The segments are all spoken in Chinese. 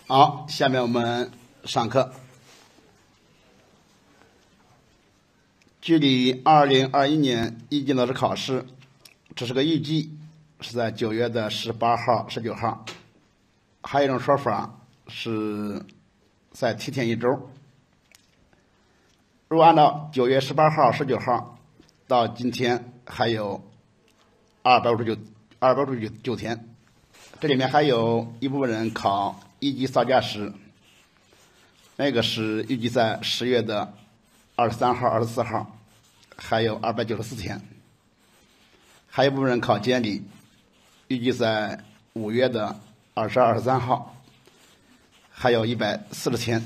好，下面我们上课。距离2021年一级老师考试，这是个预计，是在9月的18号、19号。还有一种说法是再提前1周。如果按照9月18号、19号到今天还有259天，这里面还有一部分人考一级扫驾时，那个是预计在10月的23号、24号，还有294天。还有一部分人考监理，预计在5月的22、23号，还有140天。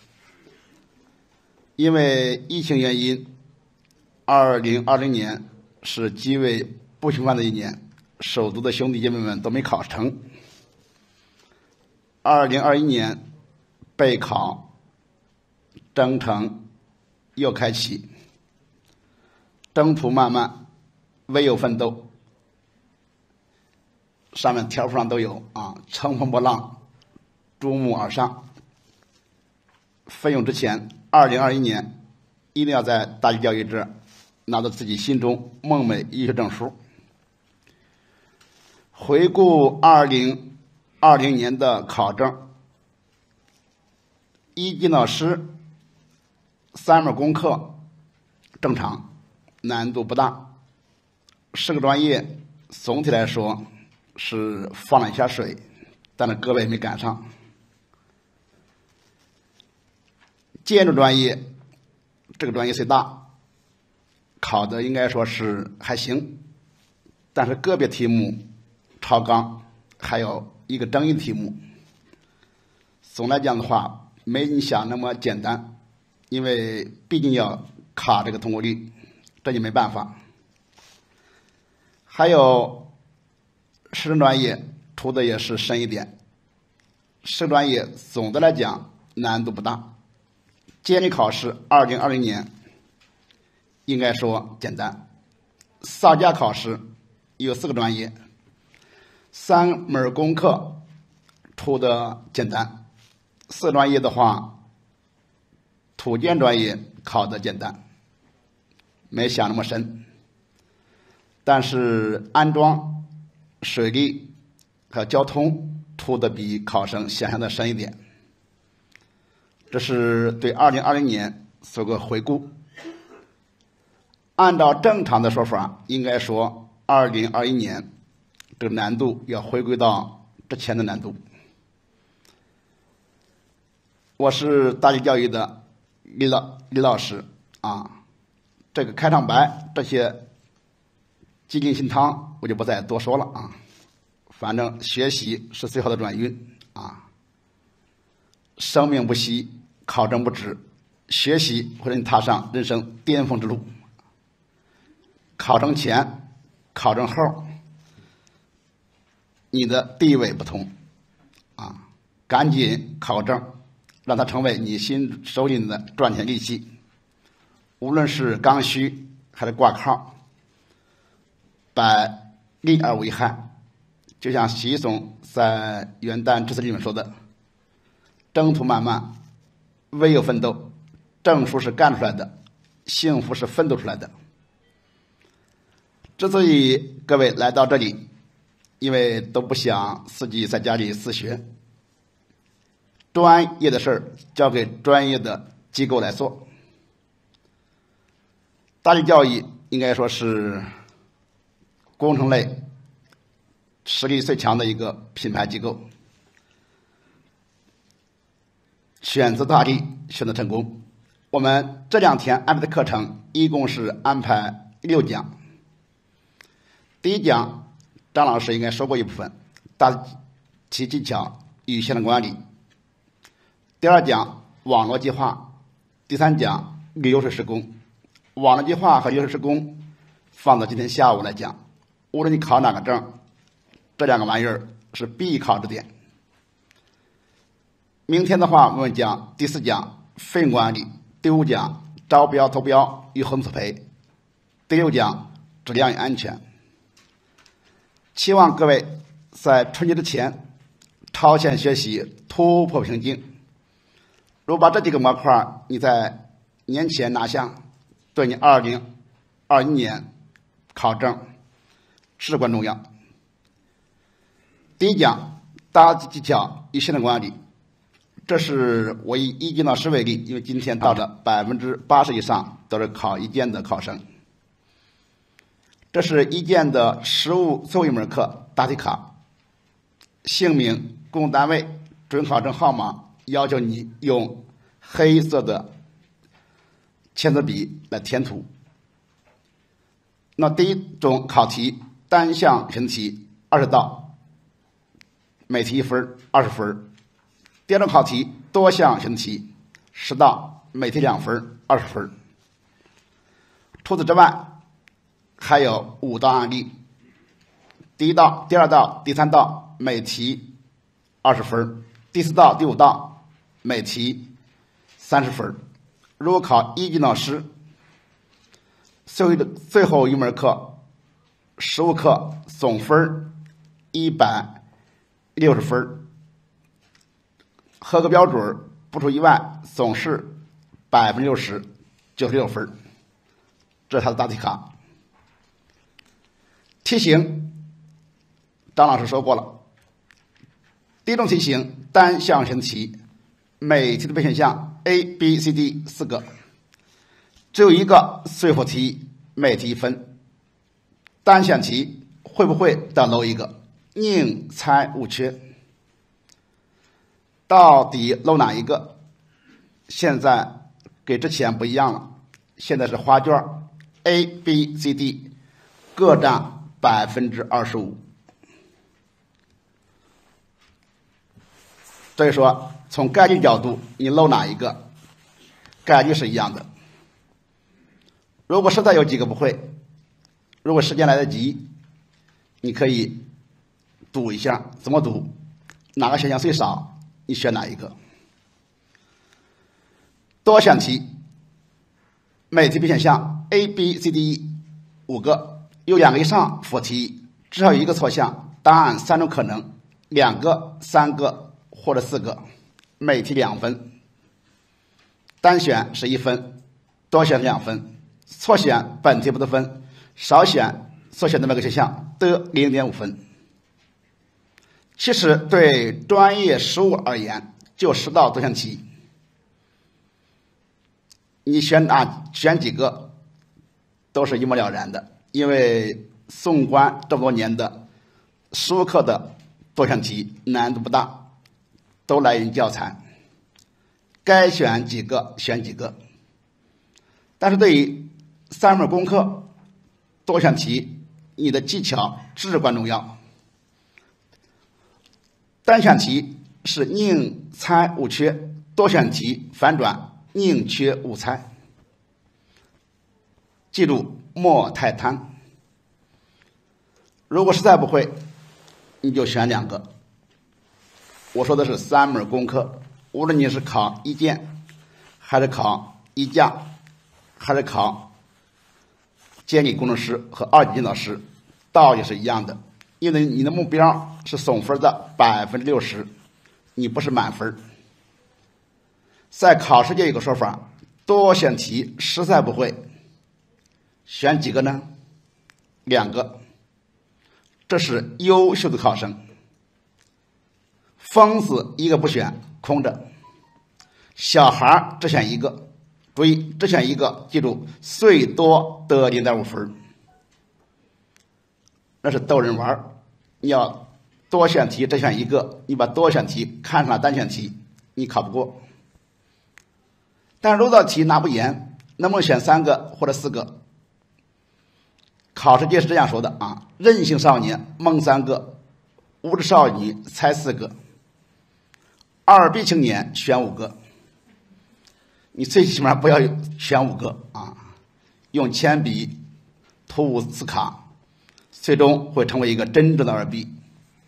因为疫情原因，2020年是极为不平凡的一年，首都的兄弟姐妹们都没考成。2021年备考征程又开启，征途漫漫，唯有奋斗。上面条幅上都有乘风破浪，逐梦而上。奋勇之前，2021年一定要在大学教育这拿到自己心中梦寐医学证书。回顾2020年的考证，一级老师3门功课正常，难度不大。10个专业总体来说是放了一下水，但是各位没赶上。建筑专业这个专业虽大，考的应该说是还行，但是个别题目超纲，还有一个争议题目。总来讲的话，没你想那么简单，因为毕竟要卡这个通过率，这就没办法。还有师生专业出的也是深一点，师生专业总的来讲难度不大。监理考试2020年应该说简单。扫驾考试有4个专业，3门功课出的简单。4个专业的话，土建专业考的简单，没想那么深。但是安装、水利和交通出的比考生想象的深一点。这是对2020年做个回顾。按照正常的说法，应该说2021年这个难度要回归到之前的难度。我是大学教育的李老师这个开场白这些鸡精心汤我就不再多说了反正学习是最好的转运生命不息，考证不止，学习会让你踏上人生巅峰之路。考证前、考证后，你的地位不同赶紧考证，让它成为你手里的赚钱利器。无论是刚需还是挂靠，百利而无一害。就像习总在元旦致辞里面说的，征途漫漫，唯有奋斗。证书是干出来的，幸福是奋斗出来的。之所以各位来到这里，因为都不想自己在家里自学，专业的事儿交给专业的机构来做。大学教育应该说是工程类实力最强的一个品牌机构。选择大力，选择成功。我们这2天安排的课程一共是安排6讲。第1讲张老师应该说过一部分，大题技巧与现场管理。第2讲网络计划。第3讲流水施工。网络计划和流水施工放到今天下午来讲，无论你考哪个证，这2个玩意儿是必考之点。明天的话，我们讲第4讲费用管理，第5讲招标投标与合同索赔，第6讲质量与安全。期望各位在春节之前超前学习，突破瓶颈。如果把这几个模块你在年前拿下，对你2021年考证至关重要。第一讲，答题技巧与系统管理，这是我以一建老师为例，因为今天到了80%以上都是考一建的考生。这是一建的实务最后一门课答题卡，姓名、公共单位、准考证号码，要求你用黑色的签字笔来填涂。那第一种考题，单项选题20道，每题1分，20分。第二种考题，多项选题10道，每题2分，20分。除此之外，还有5道案例，第1道、第2道、第3道每题20分，第4道、第5道每题30分。如果考一级老师最后一门课实务课，总分160分，合格标准不出意外总是60%， 96分。这是他的答题卡。题型张老师说过了，第一种题型单项选题，每题的备选项 A、B、C、D 4个，只有一个随后题，每题1分。单选题会不会的漏一个，宁猜勿缺。到底漏哪一个？现在给之前不一样了，现在是花卷 A、B、C、D 各占25%。所以说，从概率角度，你漏哪一个，概率是一样的。如果实在有几个不会，如果时间来得及，你可以赌一下，怎么赌？哪个选项最少，你选哪一个？多选题，每题备选项 A、B、C、D 5个，有2个以上符合题，至少有1个错项，答案3种可能，2个、3个或者4个，每题2分。单选是1分，多选2分，错选本题不得分，少选所选的每个选项得0.5分。其实对专业实务而言，就10道多选题，你选几个都是一目了然的，因为纵观这么多年的实务课的多选题难度不大，都来源于教材，该选几个选几个。但是对于3门功课多选题，你的技巧至关重要。单选题是宁猜勿缺，多选题反转宁缺勿猜。记住，莫太贪。如果实在不会，你就选2个。我说的是3门功课，无论你是考一建，还是考一驾，还是考监理工程师和2级监导师，道理是一样的。因为你的目标是总分的60%，你不是满分。在考试界有个说法，多选题实在不会，选几个呢？2个。这是优秀的考生。疯子1个不选，空着。小孩只选1个，注意只选1个，记住最多得0.5分。那是逗人玩，你要多选题只选1个，你把多选题看成了单选题，你考不过。但如果题拿不严，能不能选3个或者4个？考试界是这样说的啊：任性少年蒙3个，无知少女猜4个，二逼青年选5个。你最起码不要选5个啊，用铅笔涂字卡，最终会成为一个真正的二逼。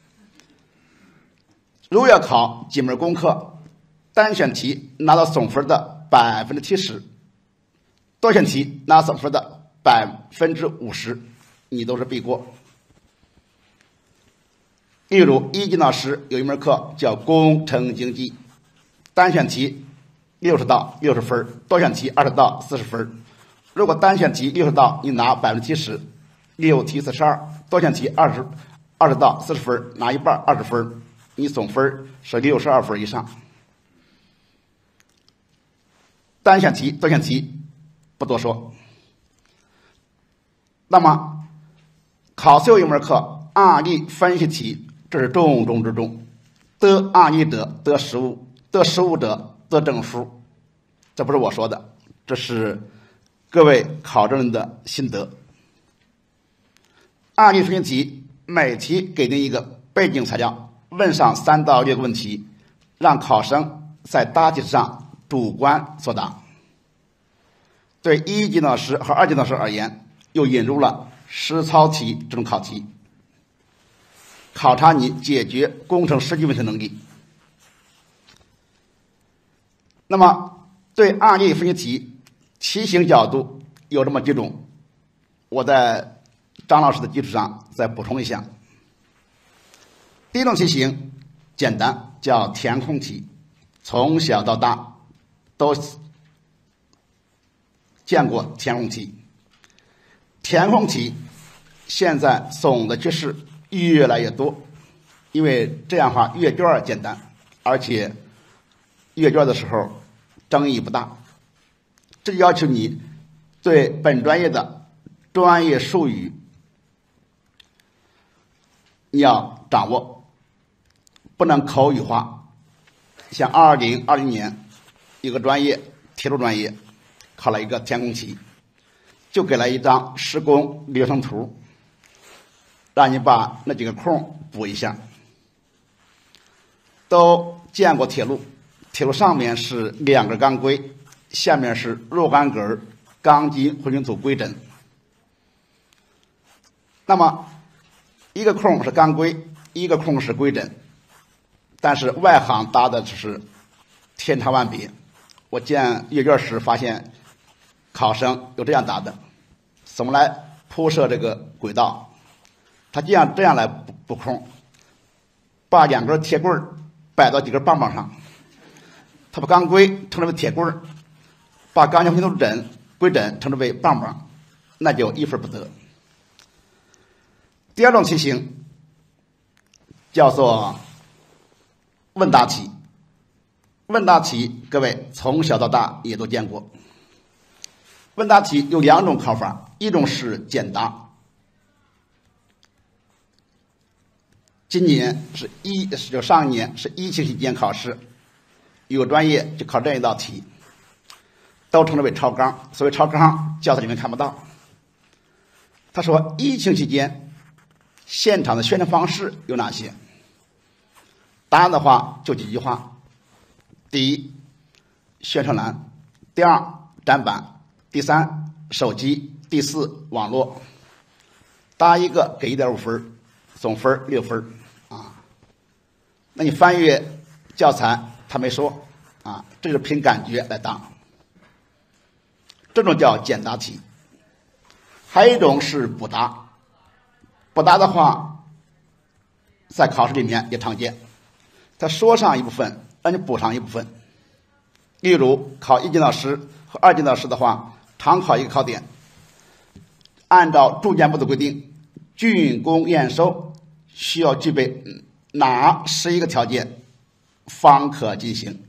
如果要考几门功课，单选题拿到总分的70%，多选题拿总分的50%，你都是必过。 例如一级老师有一门课叫工程经济，单选题60道60分，多选题20道40分。如果单选题60道你拿70%，六题42，多选题20道40分，拿一半20分，你总分是62分以上。单选题多选题不多说。那么考试有一门课案例分析题，这是重中之重，得案例者得实务，得实务者得证书。这不是我说的，这是各位考证人的心得。案例分析题每题给定一个背景材料，问上3到6个问题，让考生在答题上主观作答。对一级老师和2级老师而言，又引入了实操题这种考题，考察你解决工程实际问题能力。那么对案例分析题题型角度有这么几种，我在张老师的基础上再补充一下。第一种题型简单，叫填空题，从小到大都见过填空题。填空题现在总的趋势越来越多，因为这样的话阅卷简单，而且阅卷的时候争议不大。这就要求你对本专业的专业术语你要掌握，不能口语化。像2020年一个专业铁路专业考了一个填空题，就给了一张施工流程图，让你把那几个空补一下。都见过铁路，铁路上面是2个钢规，下面是若干根钢筋混凝土规枕。那么一个空是钢规，一个空是规枕，但是外行搭的只是天差万别。我见阅卷时发现考生有这样答的，怎么来铺设这个轨道？他这样来补空，把2根铁棍摆到几根棒棒上，他把钢规称之为铁棍，把钢筋混凝土规枕称之为棒棒，那就1分不得。第二种题型叫做问答题。问答题各位从小到大也都见过。问答题有2种考法，一种是简答，上一年是疫情期间考试，有专业就考这一道题，都称之为超纲。所谓超纲，教材里面看不到。他说疫情期间现场的宣传方式有哪些？答案的话就几句话。第一，宣传栏；第2，展板；第3，手机；第4，网络。答一个给1.5分，总分6分啊。那你翻阅教材，他没说啊，这就是凭感觉来答。这种叫简答题。还有一种是补答，补答的话，在考试里面也常见。他说上一部分，让你补上一部分。例如考1级老师和2级老师的话，常考一个考点，按照住建部的规定，竣工验收需要具备哪11个条件方可进行？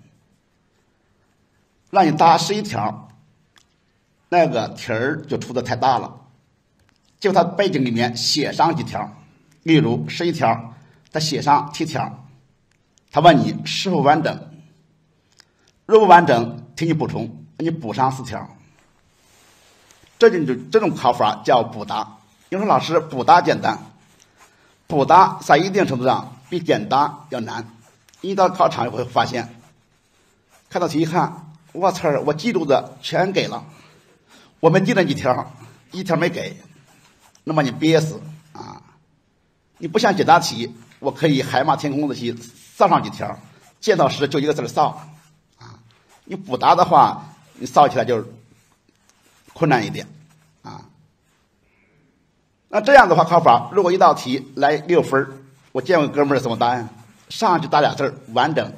让你答11条，那个题儿就出的太大了，就他背景里面写上几条。例如11条，他写上题条，他问你是否完整，若不完整请你补充，你补上4条。这种考法叫补答。有人说老师补答简单，补答在一定程度上比简答要难。一到考场会发现，看到题一看，我操，我记住的全给了，我没记那几条，一条没给，那么你憋死啊！你不像简答题，我可以海马天空的题扫上几条，见到时就一个字扫啊。你补答的话，你扫起来就是困难一点啊。那这样的话考法，如果一道题来6分， 我见过哥们儿怎么答案，上去打俩字儿完整，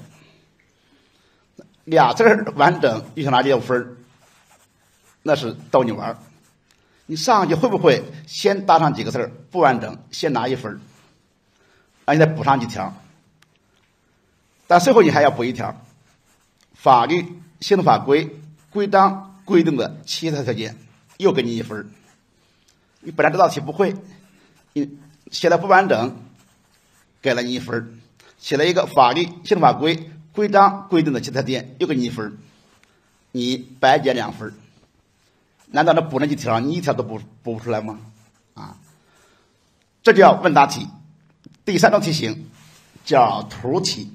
俩字儿完整又想拿6分，那是逗你玩儿。你上去会不会先搭上几个字儿不完整，先拿1分，而且再补上几条，但最后你还要补一条，法律、行政法规、规章规定的其他条件，又给你1分。你本来这道题不会，你写的不完整，给了你1分；写了一个法律、行政法规、规章规定的其他条件，又给你1分，你白减2分。难道这补那几条你一条都补不出来吗？啊，这叫问答题。第3种题型叫图题。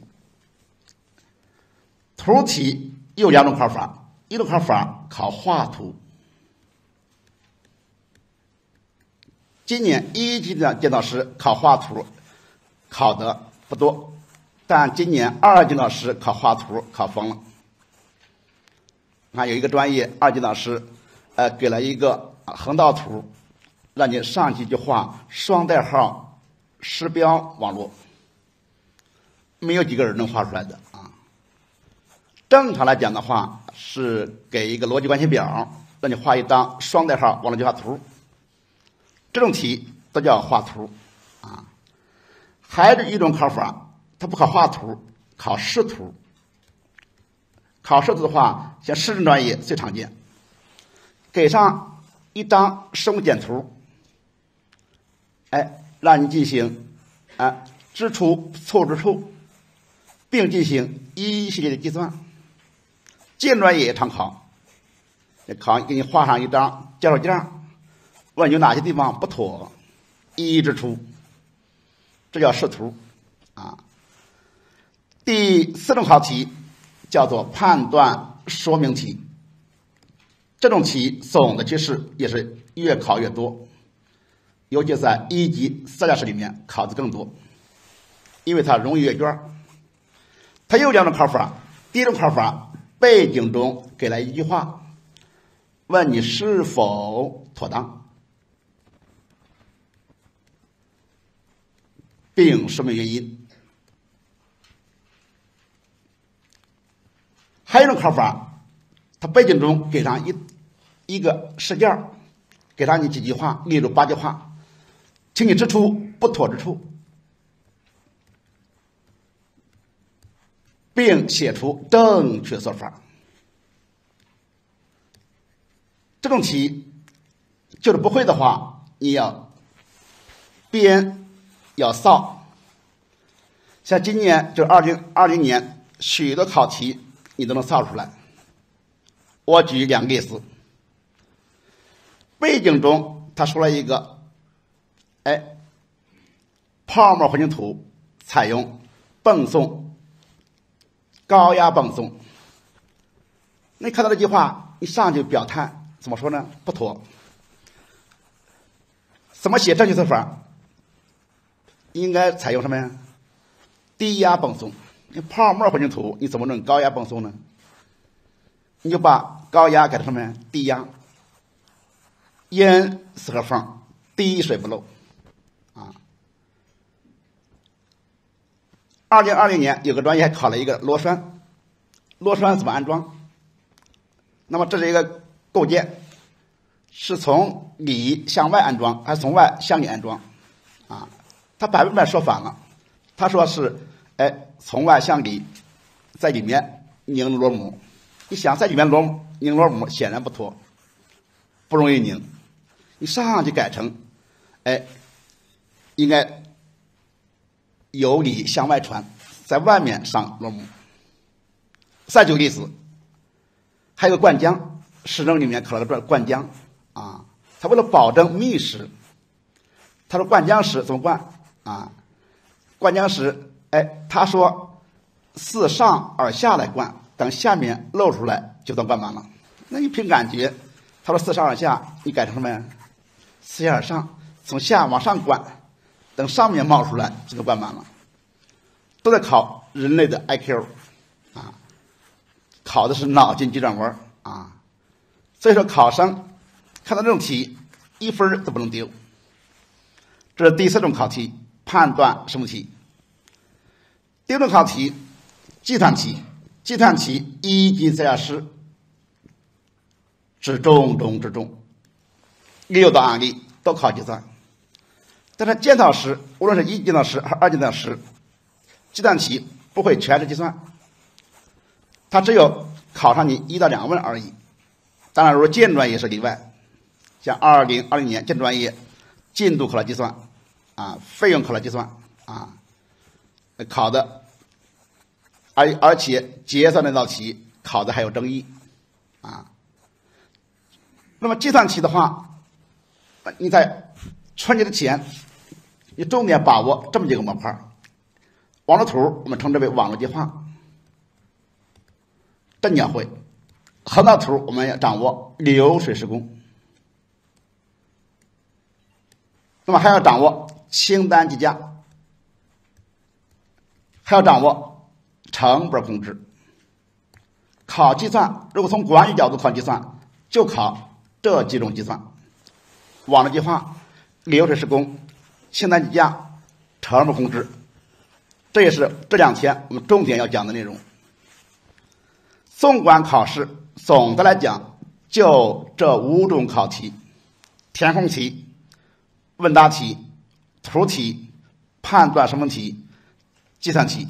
图题有2种考法，一种考法考画图。今年1级的监考师考画图考的不多，但今年2级老师考画图考疯了。有一个专业2级老师给了一个横道图，让你上去就画双代号时标网络，没有几个人能画出来的啊。正常来讲的话，是给一个逻辑关系表，让你画一张双代号网络计划图。这种题都叫画图啊。还有一种考法，它不考画图，考视图。考视图的话，像市政专业最常见，给上一张生物简图，让你进行支出、错误支出，并进行一系列的计算。建专业也常考，给你画上一张介绍件，问有哪些地方不妥，一一指出，这叫视图啊。第4种考题叫做判断说明题。这种题总的趋势也是越考越多，尤其在1级3加试里面考的更多，因为它容易阅卷。它有2种考法。第一种考法，背景中给了一句话，问你是否妥当，并说明原因。还有一种考法，它背景中给上一个事件，给上你几句话，例如8句话，请你指出不妥之处，并写出正确说法。这种题就是不会的话，你要编要扫。像今年就是2020年许多考题你都能扫出来。我举2个例子。背景中他说了一个泡沫混凝土采用泵送，高压泵送。你看到这句话，你上去表态怎么说呢？不妥。怎么写正确说法？应该采用什么呀？低压泵送。你泡沫混凝土你怎么能高压泵送呢？你就把高压改成什么呀？低压。烟4合缝，滴水不漏啊。2020年有个专业还考了一个螺栓，螺栓怎么安装？那么这是一个构件，是从里向外安装还是从外向里安装啊？他100%说反了，他说是从外向里，在里面拧螺母。你想在里面拧螺母显然不妥，不容易拧。你上去改成应该由里向外传，在外面上螺母。再举个例子，还有个灌浆，市政里面考了个灌浆啊，他为了保证密实，他说灌浆时怎么灌啊？灌浆时他说自上而下来灌，等下面露出来就算灌满了。那你凭感觉，他说自上而下，你改成什么呀？自下而上，从下往上灌，等上面冒出来就能灌满了。都在考人类的 IQ 啊，考的是脑筋急转弯啊。所以说考生看到这种题1分都不能丢。这是第4种考题，判断什么题。 第六种考题，计算题。计算题一级下试是重中之重，6道案例都考计算。但是检讨时，无论是一级检讨时还是二级检讨时，计算题不会全是计算，它只有考上你1到2问而已。当然，如果建筑专业是例外，像2020年建筑专业进度考了计算，费用考了计算，考的，而且结算那道题考的还有争议，那么计算题的话，你在春节之前，你重点把握这么几个模块。网络图我们称之为网络计划，这你要会。横道图我们要掌握流水施工，那么还要掌握清单计价，还要掌握成本控制。考计算，如果从管理角度考计算，就考这几种计算：网络计划、流水施工、清单计价、成本控制。这也是这2天我们重点要讲的内容。纵观考试，总的来讲就这5种考题：填空题、问答题、图题、判断申分题、计算题。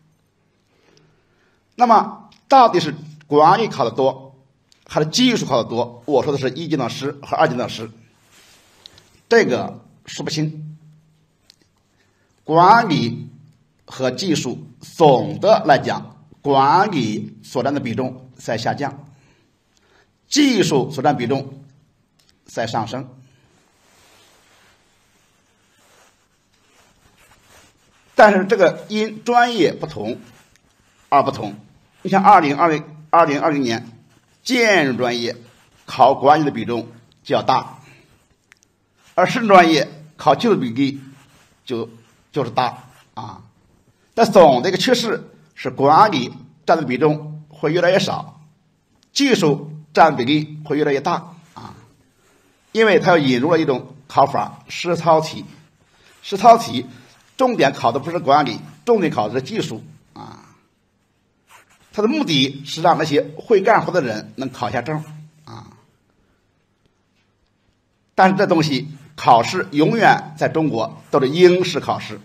那么到底是管理考的多还是技术考的多？我说的是一级老师和二级老师，这个说不清。管理和技术总的来讲，管理所占的比重在下降，技术所占比重在上升。但是这个因专业不同而不同。你像2020年建筑专业考管理的比重就要大，而市政专业考技术比例就是大但总的一个趋势是管理占的比重会越来越少，技术占比例会越来越大因为它要引入了一种考法实操题。实操题重点考的不是管理，重点考的是技术它的目的是让那些会干活的人能考下证但是这东西考试永远在中国都是应试考试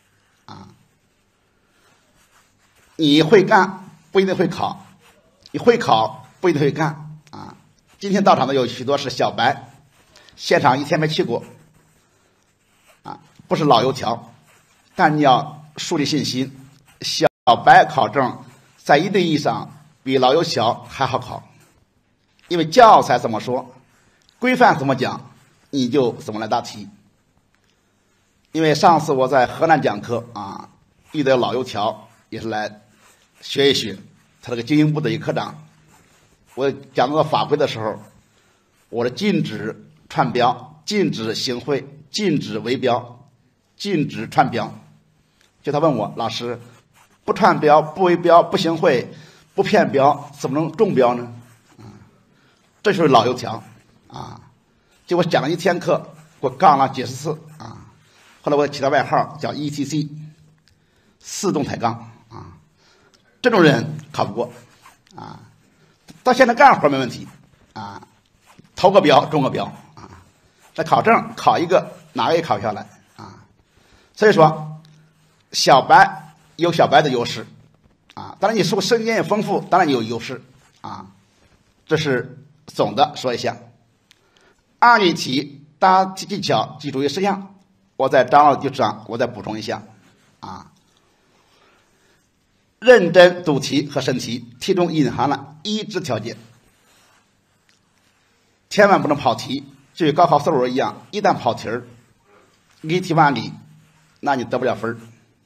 你会干不一定会考，你会考不一定会干今天到场的有许多是小白，现场1天没去过不是老油条，但你要树立信心。小白考证在一定意义上比老油条还好考，因为教材怎么说，规范怎么讲，你就怎么来答题。因为上次我在河南讲课遇到老油条也是来学一学，他这个经营部的一个科长，我讲到法规的时候，我是禁止串标，禁止行贿，禁止围标，禁止串标。就他问我，老师，不串标、不围标、不行贿、不骗标，怎么能中标呢？这就是老油条结果讲了1天课，给我杠了几十次后来我起他外号叫 ETC 4动抬杠这种人考不过到现在干活没问题投个标中个标那考证考一个哪个也考不下来所以说小白有小白的优势当然你说身经验丰富，当然你有优势这是总的说一下。案例题答题技巧及注意事项，我在张老基础上我再补充一下认真读题和审题，题中隐含了一致条件，千万不能跑题。就与高考作文一样，一旦跑题儿，离题万里，那你得不了分。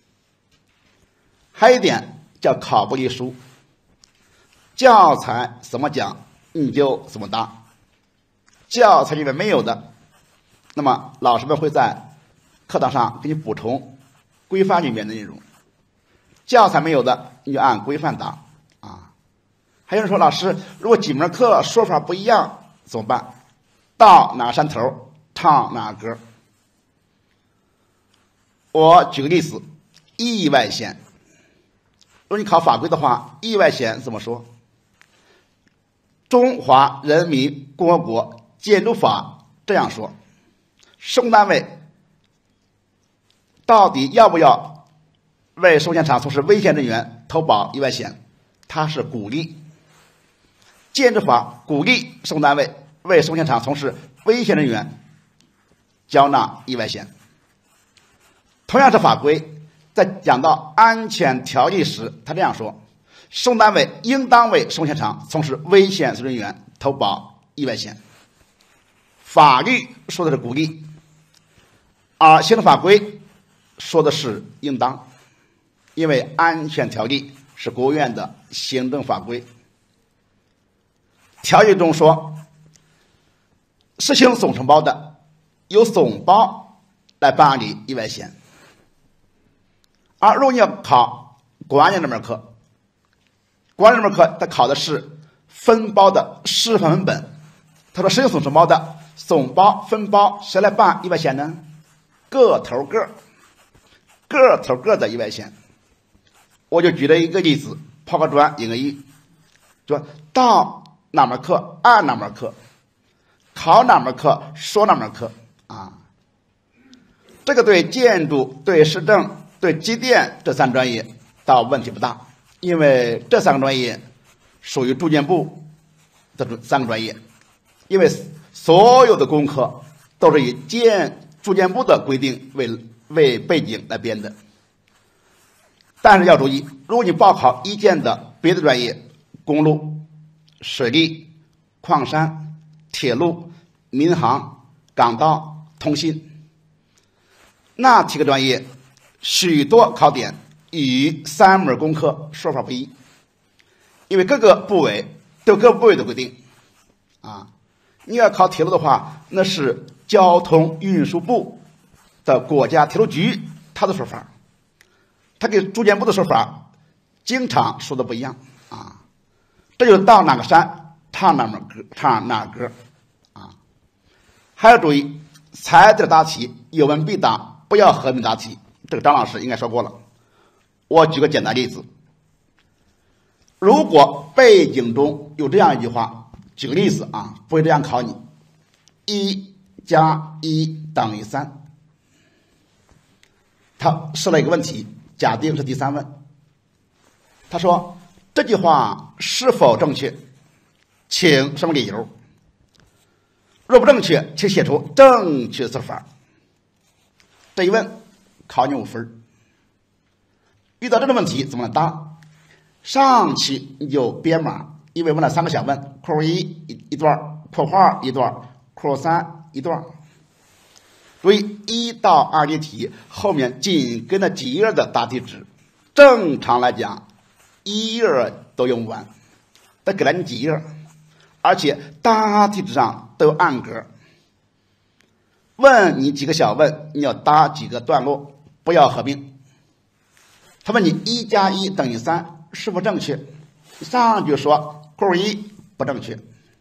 还有一点叫考不离书，教材怎么讲你就怎么答，教材里面没有的，那么老师们会在课堂上给你补充规范里面的内容，教材没有的你就按规范答还有人说，老师，如果几门课说法不一样怎么办？到哪山头唱哪歌。我举个例子，意外险如果你考法规的话，意外险怎么说？中华人民共和国建筑法这样说：施工单位到底要不要为受险厂从事危险人员投保意外险？它是鼓励。建筑法鼓励施工单位为受险厂从事危险人员缴纳意外险。同样是法规，在讲到安全条例时，他这样说：施工单位应当为受险厂从事危险人员投保意外险。法律说的是鼓励，而行政法规说的是应当，因为安全条例是国务院的行政法规。条例中说，实行总承包的由总包来办理意外险。而如果你要考管理这门课，管理这门课它考的是分包的示范文本。他说实行总承包的总包分包谁来办意外险呢？个头个的意外险。我就举了一个例子，抛个砖引个玉，说到哪门课按哪门课，考哪门课说哪门课啊。这个对建筑、对市政、对机电这三专业倒问题不大，因为这三个专业属于住建部的三个专业，因为所有的功课都是以住建部的规定为背景来编的。但是要注意，如果你报考一建的别的专业，公路、水利、矿山、铁路、民航、港道、通信，那几个专业许多考点与三门功课说法不一，因为各个部委都有各个部委的规定啊。你要考铁路的话，那是交通运输部的国家铁路局他的说法，他跟住建部的说法经常说的不一样啊。这就是到哪个山唱哪门歌，唱哪歌啊。还要注意，才字答题有问必答，不要合并答题。这个张老师应该说过了。我举个简单例子，如果背景中有这样一句话，举个例子啊，不会这样考你：1加1等于3。他设了一个问题，假定是第三问。他说这句话是否正确，请什么理由？若不正确，请写出正确说法。这一问考你5分。遇到这种问题怎么答？上去你就编码，因为问了3个小问，括弧1一段，括弧2一段，括弧3一段。注意1到2级题后面紧跟着几页的答题纸，正常来讲1页都用不完，他给了你几页，而且答题纸上都有暗格。问你几个小问，你要答几个段落，不要合并。他问你1加1等于3是否正确，上去说括弧1不正确。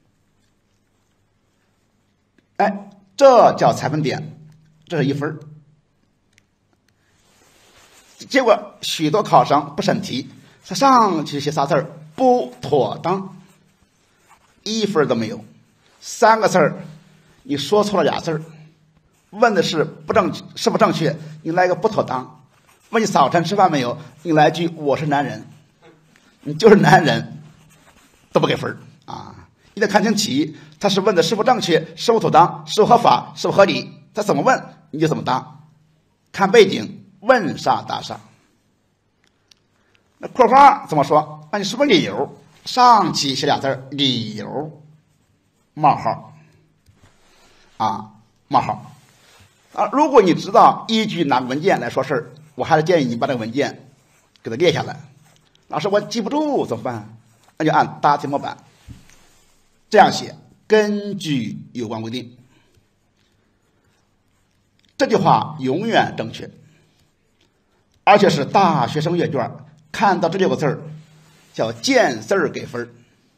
哎，这叫采分点，这是1分。结果许多考生不审题，他上去写仨字儿不妥当，1分都没有。3个字儿你说错了2字儿，问的是是不正确，你来个不妥当。问你早晨吃饭没有，你来句我是男人，你就是男人都不给分啊！你得看清题，他是问的是否正确，是否妥当，是否合法，是否合理，他怎么问你就怎么答，看背景，问啥答啥。那括号怎么说？那你是不是理由？上去写2字儿理由冒号啊，冒号啊！如果你知道依据哪个文件来说事儿，我还是建议你把这个文件给它列下来。老师我记不住怎么办？那就按答题模板这样写，根据有关规定。这句话永远正确，而且是大学生阅卷看到这6个字儿叫见字儿给分。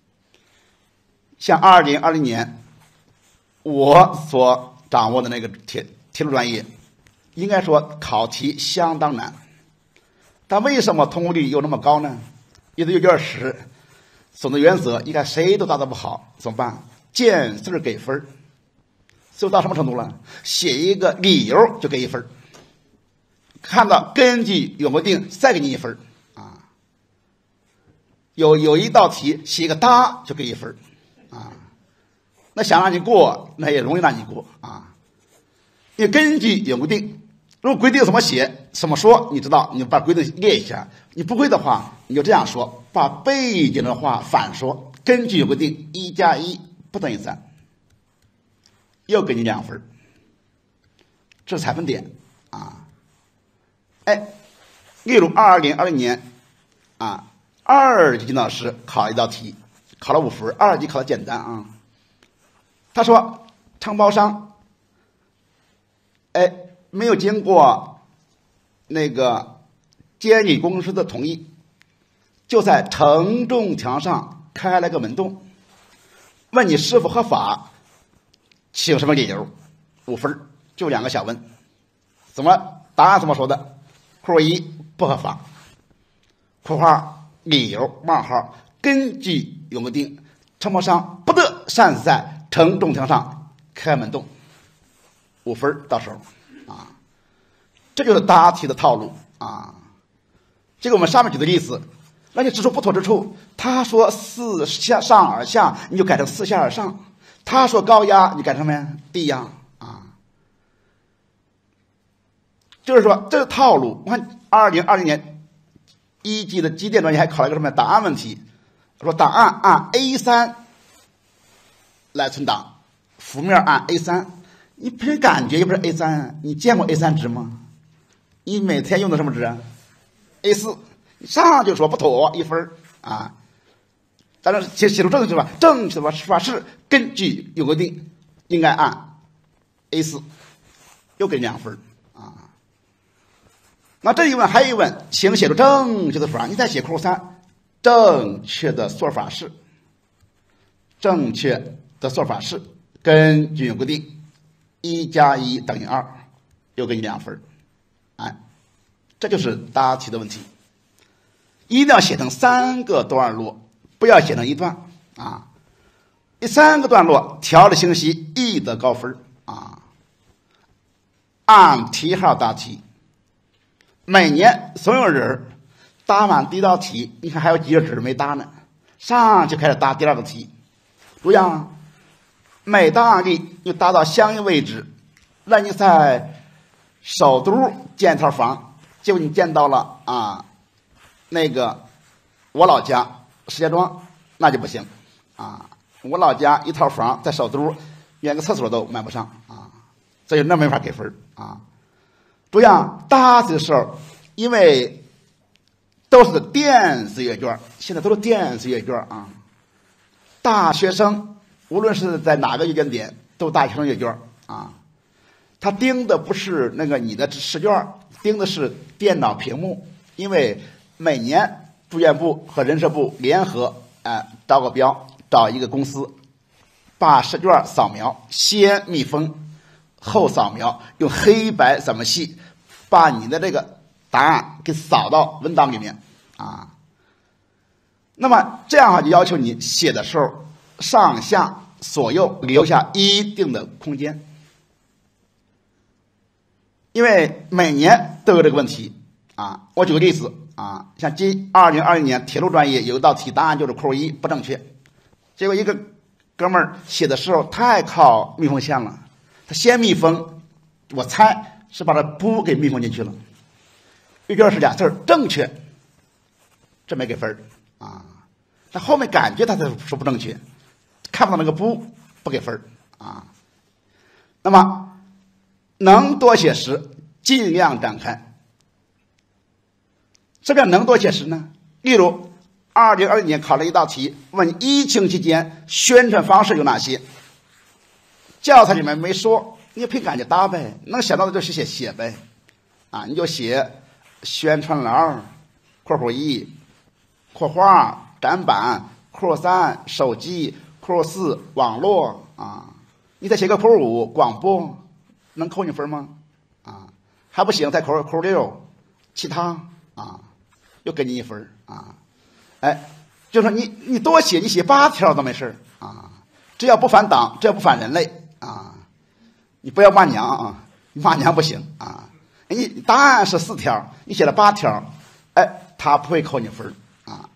像2020年我所掌握的那个铁路专业，应该说考题相当难， 但为什么通过率又那么高呢？一到阅卷时，总的原则，一看谁都答得不好，怎么办？见事给分，所以到什么程度了？写一个理由就给1分，看到根据有没有定再给你1分啊。有一道题写一个答就给1分啊。那想让你过，那也容易让你过啊。你根据有没有定，如果规定怎么写怎么说，你知道，你把规定列一下。你不会的话，你就这样说，把背景的话反说。根据有个定，1加1不等于3，又给你2分，这是采分点啊。哎，例如2020年啊，2级老师考了一道题，考了5分，2级考的简单啊。他说承包商没有经过那个监理公司的同意，就在承重墙上开了个门洞，问你是否合法，请什么理由？5分，就2个小问。怎么答案怎么说的？括弧1不合法，括号理由冒号根据有没有定，承包商不得擅自在承重墙上开门洞，5分到手啊。这就是答题的套路啊。这个我们上面举的例子，那你指出不妥之处，他说4上而下，你就改成4下而上；他说高压，你改成什么呀？低压啊。就是说这个套路。我看2020年1级的机电专业还考了一个什么答案问题，说档案按 A3 来存档，幅面按 A3， 你凭感觉又不是 A3， 你见过 A3 值吗？你每天用的什么值啊？ A4， 上就说不妥，1分啊。当然写出正确吧，正确的说法是根据有个定，应该按 A4， 又给2分啊。那这一问还有一问，请写出正确的说法。你再写括弧3，正确的说法是，正确的做法是根据有个定，1加1等于2，又给你2分。哎，这就是答题的问题。一定要写成3个段落，不要写成一段啊。第3个段落条理清晰，易得高分啊。按题号答题，每年所有人答完第一道题，你看还有几页纸没答呢，上就开始答第2个题。注意啊，每答案例就答到相应位置，那你在首都建一套房，结果你见到了啊，那个我老家石家庄，那就不行啊。我老家一套房在首都，连个厕所都买不上啊，所以那没法给分啊。注意啊，答题的时候，因为都是电子阅卷，现在都是电子阅卷啊。大学生无论是在哪个阅卷点都大学生阅卷啊，他盯的不是那个你的试卷，盯的是电脑屏幕。因为每年住建部和人社部联合招个标，找一个公司把试卷扫描，先密封后扫描，用黑白怎么细把你的这个答案给扫到文档里面啊。那么这样就要求你写的时候上下左右留下一定的空间，因为每年都有这个问题啊。我举个例子啊，像2020年铁路专业有一道题，答案就是括弧1不正确，结果一个哥们儿写的时候太靠密封线了，他先密封，我猜是把它不给密封进去了，阅卷是俩字正确，这没给分啊。他后面感觉他才说不正确，看不到那个不给分啊。那么能多写时尽量展开。什么叫能多写时呢？例如2020年考了一道题，问疫情期间宣传方式有哪些，教材里面没说，你凭感觉答呗，能想到的就写呗啊。你就写宣传栏括弧1括弧展板括弧3手机括弧4网络啊。你再写个括弧5广播，能扣你分吗？啊，还不行，再扣弧6其他啊。 又给你1分啊。哎，就说你多写，你写8条都没事啊，只要不反党，只要不反人类啊，你不要骂娘啊，骂娘不行啊。你答案是4条，你写了8条，哎，他不会扣你分啊。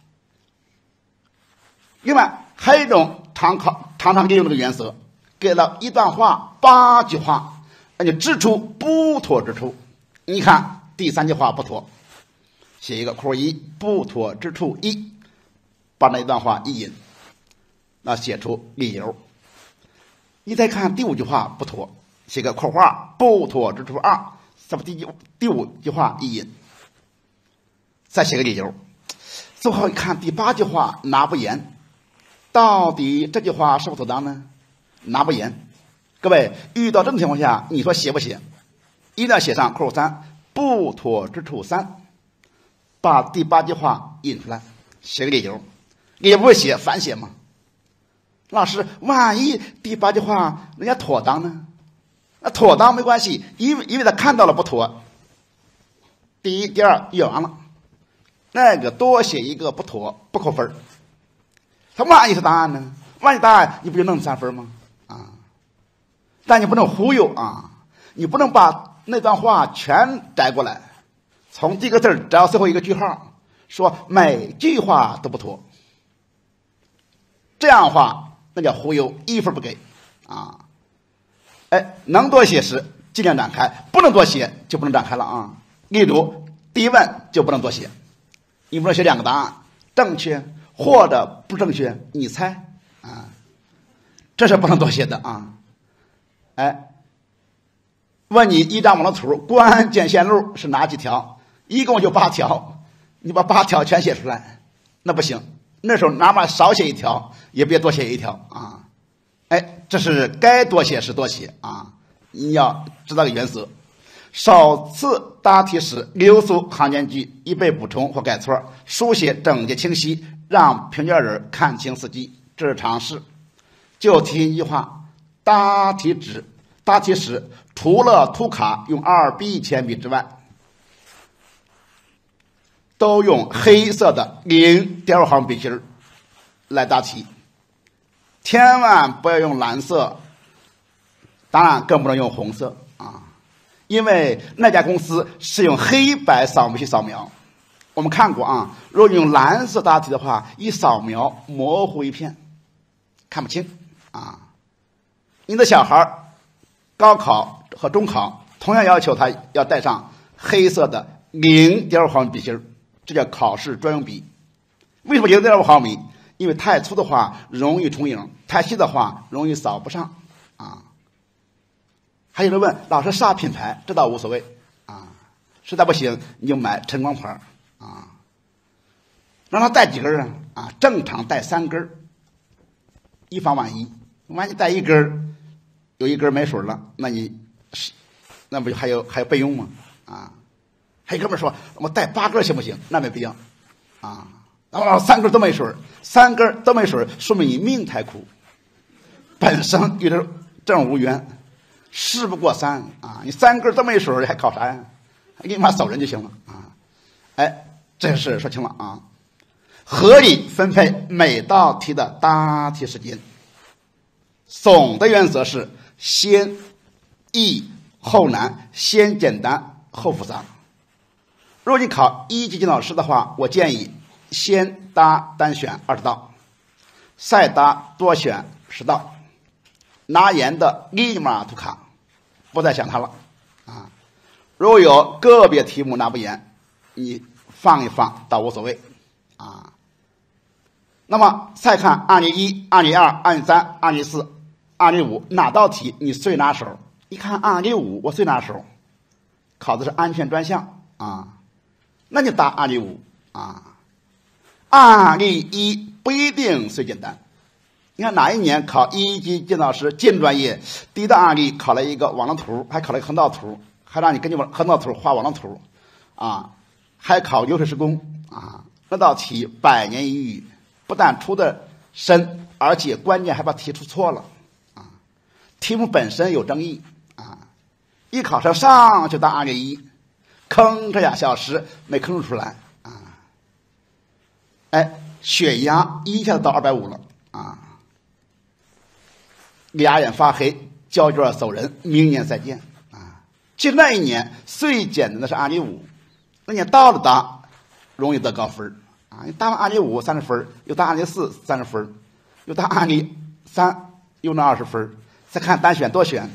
另外还有一种常利用这个原则，给了一段话8句话，那你指出不妥之处。你看第3句话不妥，写一个括1不妥之处1，把那一段话一引，那写出理由。你再看第5句话不妥，写个括号不妥之处2，再把第5句话一引，再写个理由。最后一看第8句话拿不严，到底这句话是否妥当呢？拿不严。各位遇到这种情况下，你说写不写？一定要写上括3不妥之处3，把第8句话引出来，写个理由。也不会写，反写嘛。老师，万一第8句话人家妥当呢？那妥当没关系，因为他看到了不妥，第1、第2演完了，那个多写一个不妥不扣分。他万一是答案呢？万一答案你不就弄3分吗？啊！但你不能忽悠啊！你不能把那段话全摘过来，从第一个字摘到最后一个句号，说每句话都不妥。这样的话，那叫忽悠，1分不给啊！哎，能多写时尽量展开，不能多写就不能展开了啊。例如第一问就不能多写，你不能写2个答案，正确或者不正确，你猜啊，这是不能多写的啊。哎，问你一张网络图，关键线路是哪几条？一共就8条，你把8条全写出来，那不行。那时候哪怕少写1条，也别多写1条啊。哎，这是该多写时多写啊，你要知道个原则。首次答题时留足行间距，以备补充或改错，书写整洁清晰，让评卷人看清字迹，这是常识。就提一句话，答题时除了涂卡用2B 铅笔之外，都用黑色的0.5毫米笔芯来答题，千万不要用蓝色，当然更不能用红色啊，因为那家公司是用黑白扫描器扫描。我们看过啊，如果用蓝色答题的话，一扫描模糊一片，看不清啊。你的小孩高考和中考同样要求他要带上黑色的0.5毫米笔芯，这叫考试专用笔。为什么0.5毫米？因为太粗的话容易重影，太细的话容易扫不上啊。还有人问老师啥品牌，这倒无所谓啊，实在不行你就买晨光牌啊。让他带几根啊？正常带3根，以防万一。万一带1根，有1根没水了，那不还有备用吗？啊，还有哥们说我带8根行不行？那没必要啊。然后3根都没水，3根都没水，说明你命太苦，本身与这种无缘，事不过3啊！你3根都没水，还考啥呀？还给你妈扫人就行了啊！哎，这事说清了啊！合理分配每道题的答题时间。总的原则是先易后难，先简单后复杂。如果你考1级监考师的话，我建议先答单选20道，再答多选10道，拿严的立马涂卡，不再想它了啊。如果有个别题目拿不严，你放一放倒无所谓啊。那么再看案例1、案例2、案例3、案例4、案例5，哪道题你最拿手？一看案例5我最拿手，考的是安全专项啊，那你答案例5啊。案例1不一定最简单。你看哪一年考1级监考师建筑专业，第一道案例考了一个网络图，还考了一个横道图，还让你根据横道图画网络图啊，还考流水施工啊。那道题百年一遇，不但出的深，而且关键还把题出错了啊。题目本身有争议啊，一考生上去答案例1，吭哧2小时没吭出来啊。 哎，血压一下子到250了啊，俩眼发黑，胶卷走人，明年再见啊。其实那一年最简单的是案例5，那年到了答容易得高分啊，你答完案例5 30分，又答案例4 30分，又答案例3又能20分，再看单选多选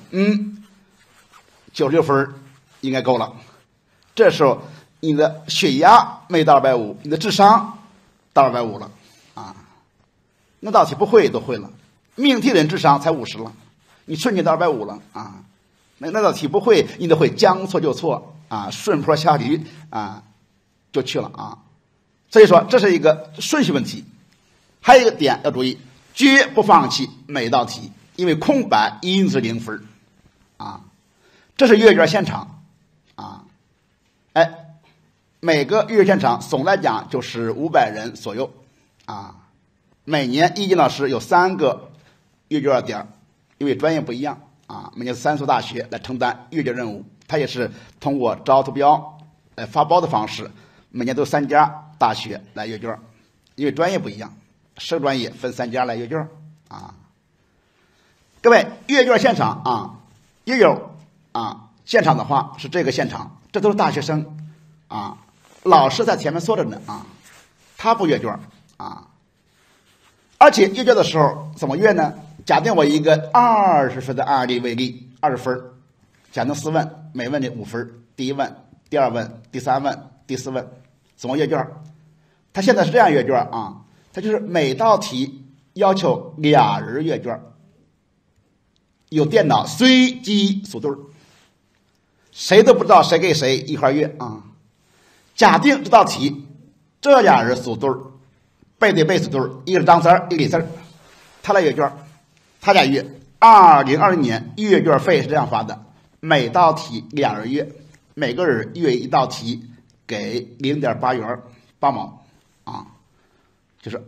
，96分应该够了。这时候你的血压没到250，你的智商到250了啊。那道题不会都会了，命题人智商才50了，你瞬间到250了啊。那道题不会你都会将错就错啊，顺坡下驴啊，就去了啊。所以说这是一个顺序问题。还有一个点要注意，绝不放弃每道题，因为空白一定是0分啊。这是阅卷现场啊，哎，每个阅卷现场总来讲就是500人左右啊。每年一金老师有3个阅卷点，因为专业不一样啊，每年3所大学来承担阅卷任务，他也是通过招投标来发包的方式，每年都3家大学来阅卷，因为专业不一样，10个专业分3家来阅卷啊。各位，阅卷现场啊，也有啊，现场的话是这个现场，这都是大学生啊，老师在前面坐着呢啊，他不阅卷啊。而且阅卷的时候怎么阅呢？假定我一个20分的案例为例，20分，假定4问，每问你5分，第1问、第2问、第3问、第4问，怎么阅卷？他现在是这样阅卷啊，他就是每道题要求俩人阅卷，有电脑随机组对，谁都不知道谁给谁一块阅啊。假定这道题这俩人组对，背对背组对，一个是张三，一个李四，他来阅卷，他俩阅。2020年阅卷费是这样发的，每道题俩人阅，每个人阅一道题给0.8元8毛啊，就是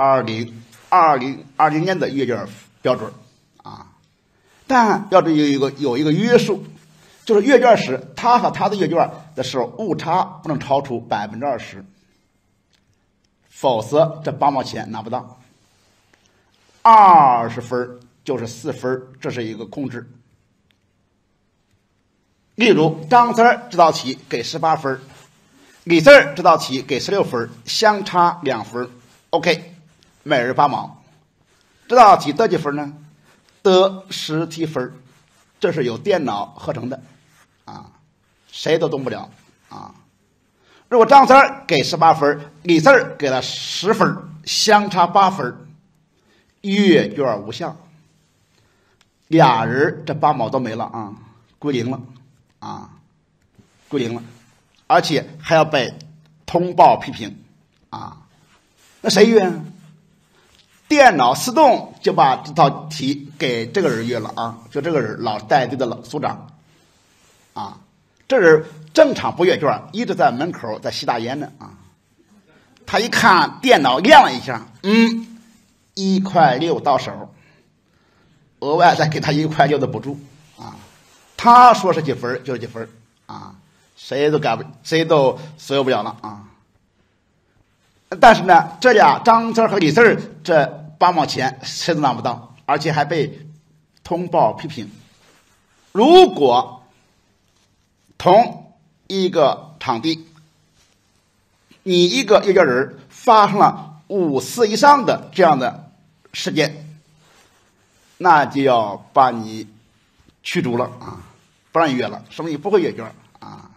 2020年的阅卷标准啊。但要注意有一个约束，就是阅卷时他和他的阅卷的时候误差不能超出20%，否则这8毛钱拿不到。20分就是4分，这是一个控制。例如张三这道题给18分，李四这道题给16分，相差2分 OK， 每人8毛。这道题得几分呢？得10题分，这是由电脑合成的啊，谁都动不了啊。如果张三给18分，李四给了10分，相差8分，阅卷无效，俩人这8毛都没了啊，归零了啊，归零了，而且还要被通报批评啊。那谁阅？电脑自动就把这道题给这个人阅了啊，就这个人老带队的老组长啊，这人正常不阅卷，一直在门口在吸大烟呢啊。他一看电脑亮了一下，1.6块到手，额外再给他1.6块的补助啊。他说是几分就是几分啊，谁都左右不了了啊。但是呢，这俩张四和李四这8毛钱谁都拿不到，而且还被通报批评。如果同一个场地，你一个阅卷人发生了5次以上的这样的事件，那就要把你驱逐了啊，不让你阅了，说明你不会阅卷啊。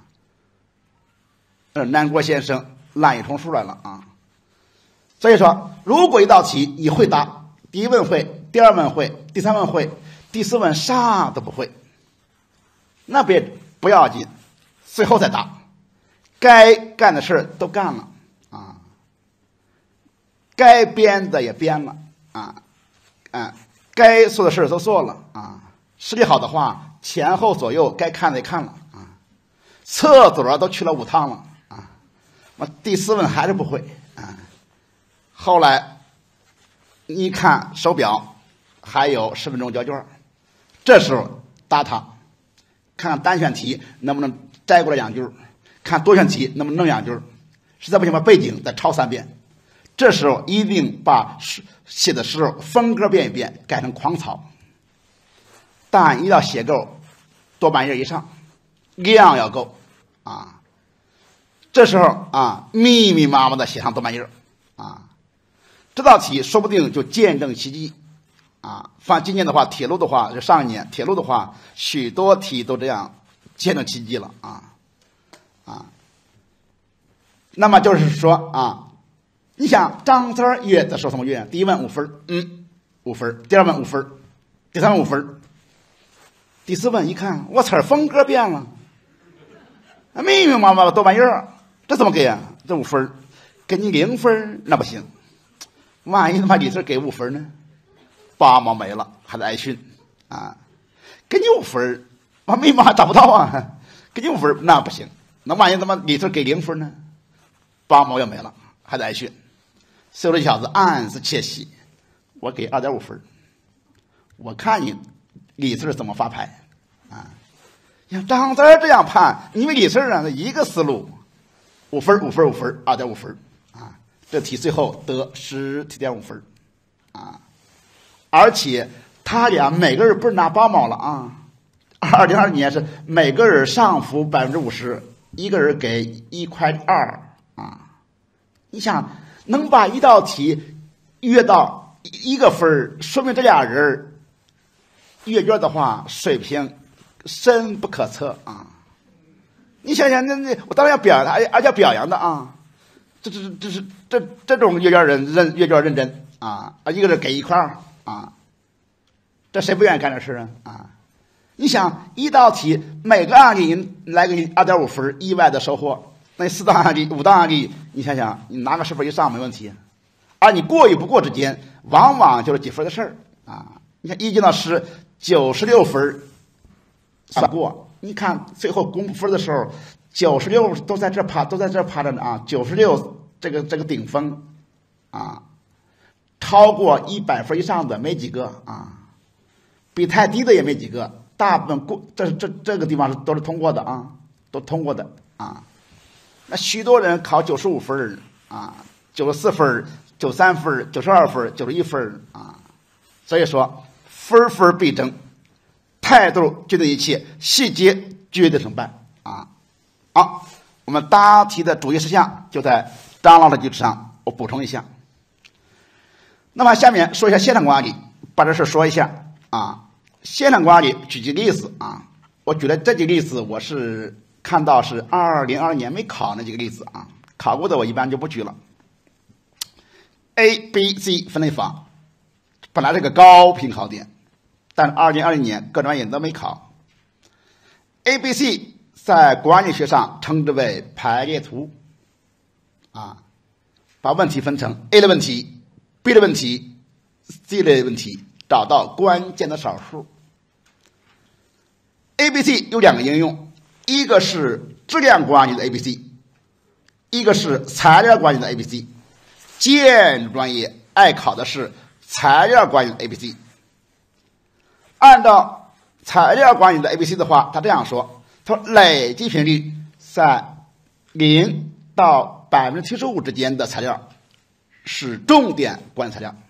南国先生滥竽充数来了啊。所以说，如果一道题你会答，第1问会，第2问会，第3问会，第4问啥都不会，那不要紧，最后再答，该干的事都干了啊，该编的也编了啊，该做的事都做了啊，视力好的话，前后左右该看的也看了啊，厕所都去了5趟了啊，第4问还是不会啊。后来你看手表还有10分钟交卷，这时候答他，看看单选题能不能摘过来2句，看多选题能不能弄2句，实在不行把背景再抄3遍， 这时候一定把写的时候分格变一变，改成狂草。但一定要写够多半页以上，量要够啊。这时候啊，密密麻麻的写上多半页啊，这道题说不定就见证奇迹啊。放今年的话，铁路的话，就上一年铁路的话，许多题都这样见证奇迹了啊。那么就是说啊，你想张三约的时候什么约？第一问5分，5分；第二问5分，第三问5分，第四问一看，我词儿风格变了，密密麻麻的多半页，这怎么给啊？这5分，给你0分那不行，万一他妈李四给5分呢？8毛没了，还得挨训啊！给你5分，我密码找不到啊，给你5分那不行，那万一他妈李四给0分呢？8毛又没了，还得挨训。所以这小子暗自窃喜，我给2.5分，我看你李四怎么发牌啊？像张三这样判，因为李四啊，一个思路，5分5分5分2.5分啊，这题最后得10.5分啊，而且他俩每个人不是拿8毛了啊，2022年是每个人上浮50%，一个人给1.2块啊。你想能把一道题约到1个分，说明这俩人阅卷的话水平深不可测啊！你想想，那我当然要表扬他，而且要表扬的啊！这种阅卷阅卷认真啊！一个人给1块啊，这谁不愿意干这事啊？你想一道题每个案例来给你2.5分，意外的收获。那4道案例5道案例，你想想，你拿个10分以上没问题，而你过与不过之间，往往就是几分的事儿啊！你看一进到10 96分算过，你看最后公布分的时候，96都在这趴着呢啊！96这个顶峰啊，超过100分以上的没几个啊，比太低的也没几个，大部分过这个地方都是通过的啊，都通过的啊。那许多人考95分啊，94分、93分、92分、91分啊，所以说分分必争，态度决定一切，细节决定成败啊。好，我们答题的主意事项就在张老师的基础上，我补充一下。那么下面说一下现场管理，把这事说一下啊。现场管理举几个例子啊，我举的这几个例子我是看到是2022年没考那几个例子啊，考过的我一般就不举了。A、B、C 分类法本来是个高频考点，但是2020年各专业都没考。A、B、C 在管理学上称之为排列图啊，把问题分成 A 类问题、B 类问题、C 类问题，找到关键的少数。A、B、C 有2个应用，一个是质量管理的 A、B、C， 一个是材料管理的 A、B、C。 建筑专业爱考的是材料管理的 A、B、C。 按照材料管理的 A、B、C 的话，他这样说，他说累计频率在0到75%之间的材料是重点管理材料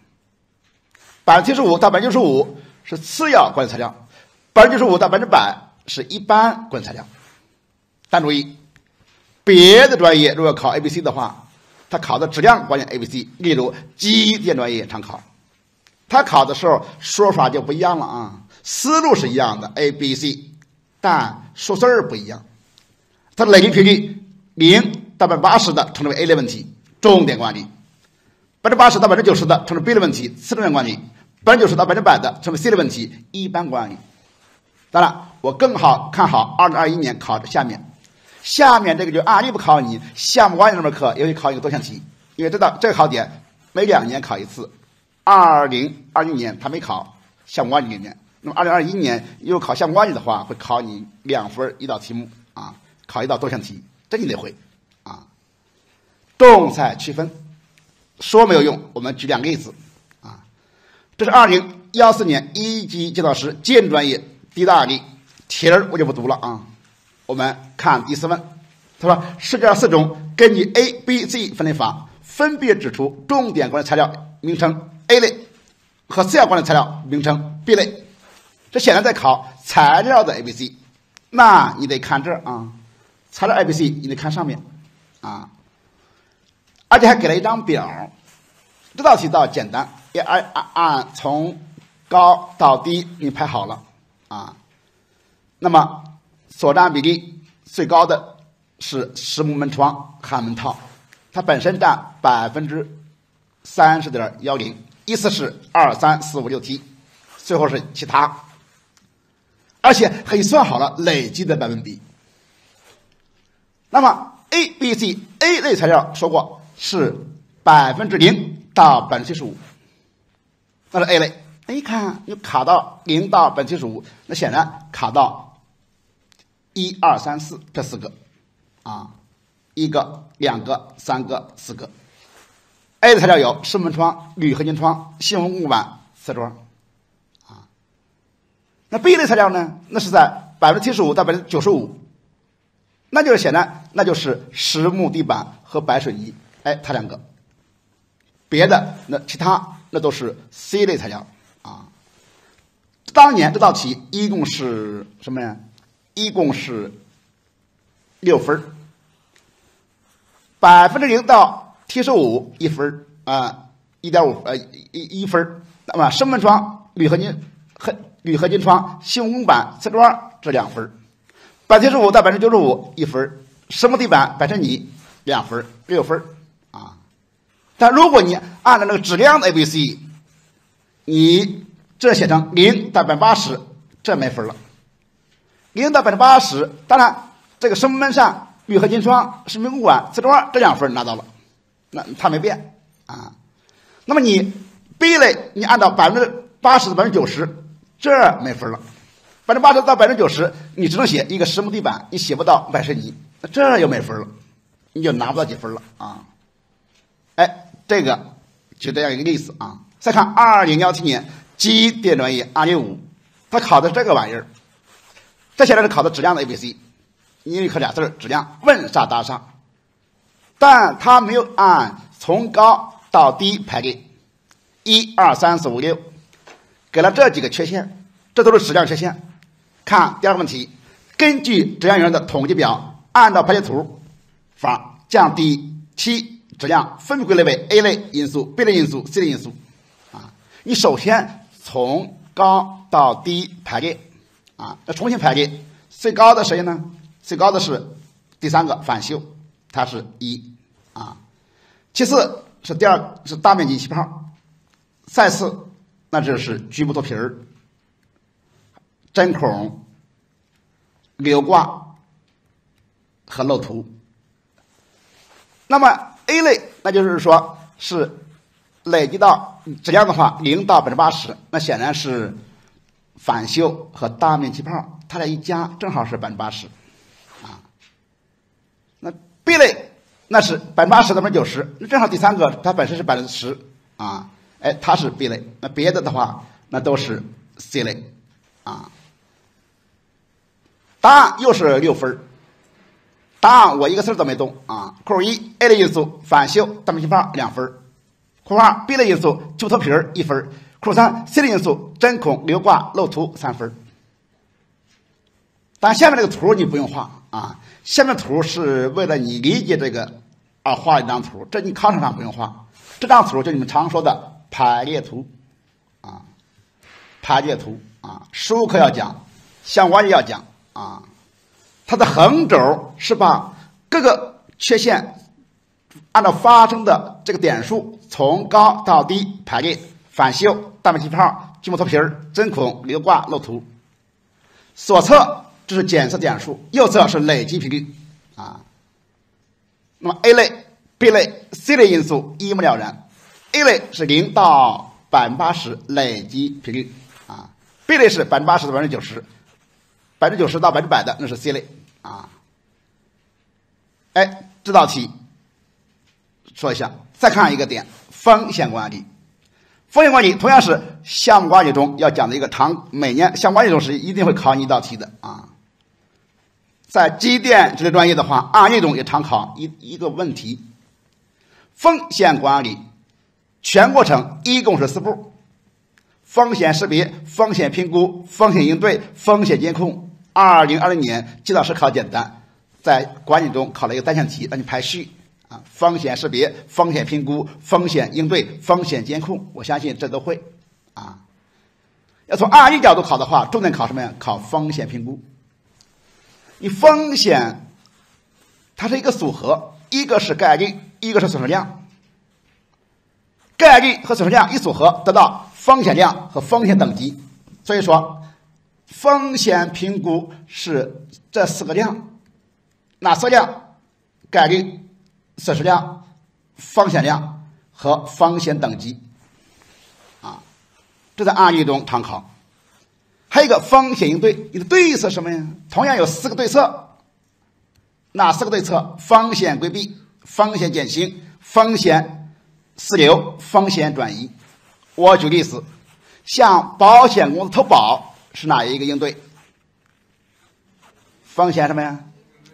，75%到95%是次要管理材料，95%到100%是一般管理材料。但注意，别的专业如果考 A、B、C 的话，他考的质量管理 A、B、C， 例如机电专业常考，他考的时候说法就不一样了啊，思路是一样的 A、B、C， 但说事儿不一样。它累计频率0到80%的称之为 A 类问题，重点管理；80%到90%的称之为 B 类问题，次重点管理；90%到100%的称为 C 类问题，一般管理。当然，我更看好2021年考的下面这个就案例不考你，项目管理这门课也会考一个多项题，因为这个考点每2年考一次。2020年他没考项目管理里面，那么2021年又考项目管理的话，会考你2分一道题目啊，考一道多项题，这你得会啊。动态区分说没有用，我们举2个例子啊。这是2014年1级监导师建筑专业第一道案例，题儿我就不读了啊。我们看第4问，他说试卷4中根据 A、B、C 分类法分别指出重点管理材料名称 A 类和次要管理材料名称 B 类。这显然在考材料的 ABC， 那你得看这啊，材料 ABC 你得看上面啊，而且还给了一张表。这道题倒简单，也按从高到低你排好了啊。那么所占比例最高的是实木门窗焊门套，它本身占30.10%，意思是2、3、4、5、6、7，最后是其他，而且可以算好了累计的百分比。那么 A、B、C、A 类材料说过是0%到75%，那是 A 类。一看又卡到0到75%，那显然卡到1、2、3、4这4个啊，1个、2个、3个、4个。A 的材料有实木门窗、铝合金窗、新红木板、瓷砖啊。那 B 类材料呢？那是在75%到95%，那就是显然那就是实木地板和白水泥，哎，它2个。别的那其他那都是 C 类材料啊。当年这道题一共是什么呀？一共是6分，0%到75%1分啊，1.51分。那么实木门窗、铝合金窗、新红木板、瓷砖这2分，75%到95%1分，实木地板、白水泥2分，6分啊。但如果你按照那个质量的 ABC， 你这写成0到80%，这没分了。0到80%，当然这个实木门扇、铝合金窗、实木木板、瓷砖这2分拿到了，那它没变啊。那么你 B 类你按照80%到90%，这没分了。80%到90%，你只能写一个实木地板，你写不到白水泥，这又没分了，你就拿不到几分了啊。哎，这个就这样一个例子啊。再看2017年机电专业案例5，它考的是这个玩意儿。这显然是考的质量的 ABC， 英语课俩字质量，问煞答煞，但它没有按从高到低排列，1、2、3、4、5、6，给了这几个缺陷，这都是质量缺陷。看第二个问题，根据质量员的统计表，按照排列图法降低其质量，分别归类为 A 类因素、B 类因素、C 类因素啊。你首先从高到低排列啊，那重新排列，最高的谁呢？最高的是第3个返修，它是1啊。其次是第2是大面积气泡，再次那就是局部脱皮儿、针孔、流挂和漏涂。那么 A 类那就是说是累积到质量的话0到80%，那显然是返修和大面气泡，它俩一加正好是80%啊。那 B 类那是80%到90%，那正好第3个它本身是10%啊，哎，它是 B 类。那别的的话那都是 C 类啊。答案又是6分，答案我一个字都没动啊。括弧1 A 类因素返修大面气泡2分，括弧2 B 类因素旧脱皮1分，括弧3 C 类因素针孔、流挂、漏涂3分。但下面这个图你不用画啊，下面图是为了你理解这个而画一张图，这你考场上不用画。这张图就你们常说的排列图啊，排列图啊，实务课要讲，相关也要讲啊。它的横轴是把各个缺陷按照发生的这个点数从高到低排列，返修、大面气泡、锯末脱皮、针孔、流挂、漏涂。左侧这是检测点数，右侧是累计频率啊。那么 A 类、B 类、C 类因素一目了然。A 类是0到80%累计频率啊 ，B 类是80%到90%，90%到100%的那是 C 类啊。哎，这道题说一下，再看一个点，风险管理。风险管理同样是项目管理中要讲的一个每年项目管理中是一定会考你一道题的啊。在机电这类专业的话，案例中也常考一个问题： 风险管理全过程一共是4步：风险识别、风险评估、风险应对、风险监控。2020年季老师考简单，在管理中考了一个单项题，让你排序啊，风险识别、风险评估、风险应对、风险监控，我相信这都会啊。要从221角度考的话，重点考什么呀？考风险评估。你风险它是一个组合，一个是概率，一个是损失量。概率和损失量一组合，得到风险量和风险等级。所以说，风险评估是这4个量，哪4个量？概率、损失量、风险量和风险等级。啊，这在221中常考。还有一个风险应对，你的对策是什么呀？同样有4个对策。哪4个对策？风险规避、风险减轻、风险私留、风险转移。我举例子，向保险公司投保是哪一个应对？风险什么呀？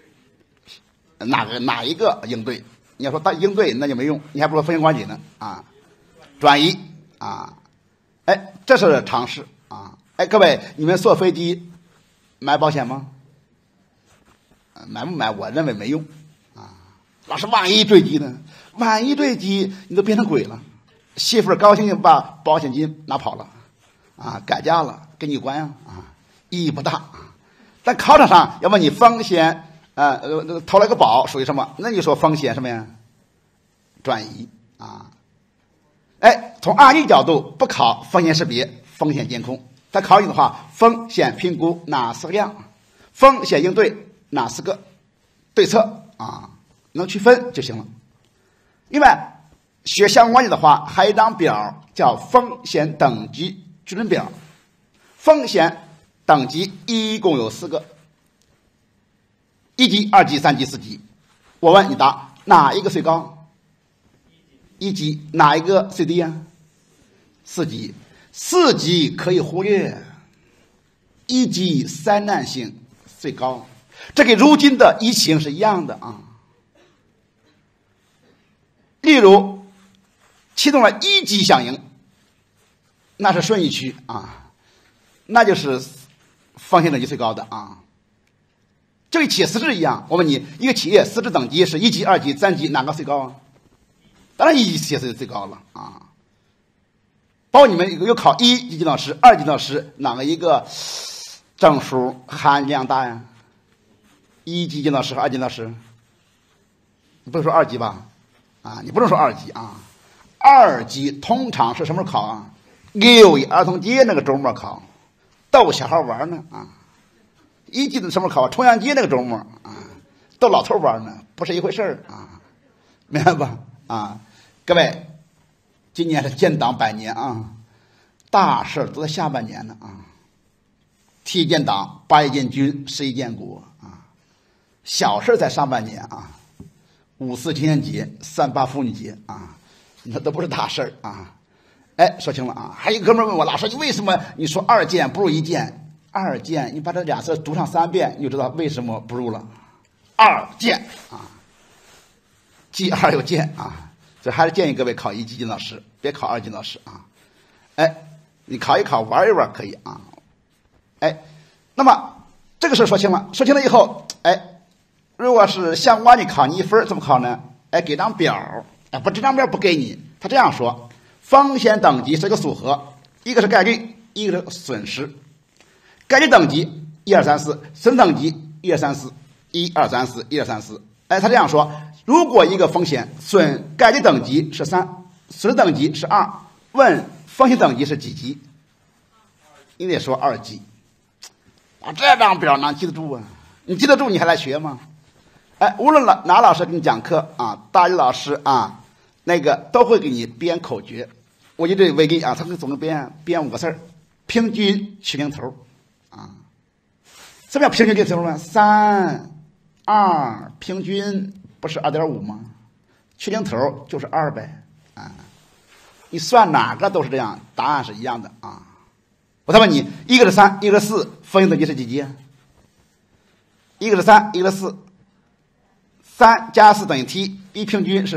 哪一个应对？你要说它应对那就没用，你还不如风险管理呢啊，转移啊，哎，这是常识啊。哎，各位，你们坐飞机买保险吗？买不买？我认为没用啊。老师，万一坠机呢？万一坠机，你都变成鬼了。媳妇儿高兴兴把保险金拿跑了，啊，改嫁了，跟你有关呀啊，意义不大啊。但考场上要问你风险，投了个保属于什么？那你说风险什么呀？转移啊。哎，从221角度不考风险识别、风险监控。他考你的话，风险评估哪4个量？风险应对哪4个对策啊？能区分就行了。另外，学相关管理的话，还有一张表叫风险等级矩阵表。风险等级一共有4个：1级、2级、3级、4级。我问你答，哪一个最高？1级。哪一个最低啊？4级。4级可以忽略，1级灾难性最高，这跟如今的疫情是一样的啊。例如，启动了1级响应，那是顺义区啊，那就是风险等级最高的啊。这个企业资质一样，我问你，一个企业资质等级是1级、2级、3级，哪个最高啊？当然1级企业资质最高了啊。包括你们有考1级老师、2级老师，哪个一个证书含量大呀？1级老师和2级老师，你不能说2级吧？啊，你不能说2级啊。2级通常是什么时候考啊？6一儿童节那个周末考，逗小孩玩呢啊。1级的什么时候考？重阳节那个周末啊，逗老头玩呢，不是一回事儿啊，明白吧？啊，各位。今年是建党100年啊，大事都在下半年呢啊。7.1建党，8一建军，11建国啊。小事在上半年啊，5·4青年节，3·8妇女节啊，那都不是大事啊。哎，说清了啊。还有一哥们问我，老师，你为什么你说2建不如1建？2建，你把这2次读上3遍，你就知道为什么不如了。2建啊，既2又建啊。所以还是建议各位考1级老师，别考2级老师啊。哎，你考一考玩一玩可以啊。哎，那么这个事说清了，说清了以后，哎，如果是相关的考你1分，怎么考呢？哎，给张表，哎，不，这张表不给你，他这样说：风险等级是一个组合，一个是概率，一个是损失。概率等级1、2、3、4，损失等级1、2、3、4， 1、2、3、4， 1、2、3、4。哎，他这样说。如果一个风险损概率等级是3，损失等级是2，问风险等级是几级？你得说2级。啊，这张表哪记得住啊？你记得住你还来学吗？哎，无论哪老师给你讲课啊，大一老师啊，那个都会给你编口诀。我就这为例啊，他给总共编5个字儿：平均去零头啊。什么叫平均去零头呢？3、2，平均。不是2.5吗？去零头就是2呗啊！你算哪个都是这样，答案是一样的啊。我再问你，一个是3，一个是4，风险等级是几级？一个是3，一个是4，3加4等于7，一平均是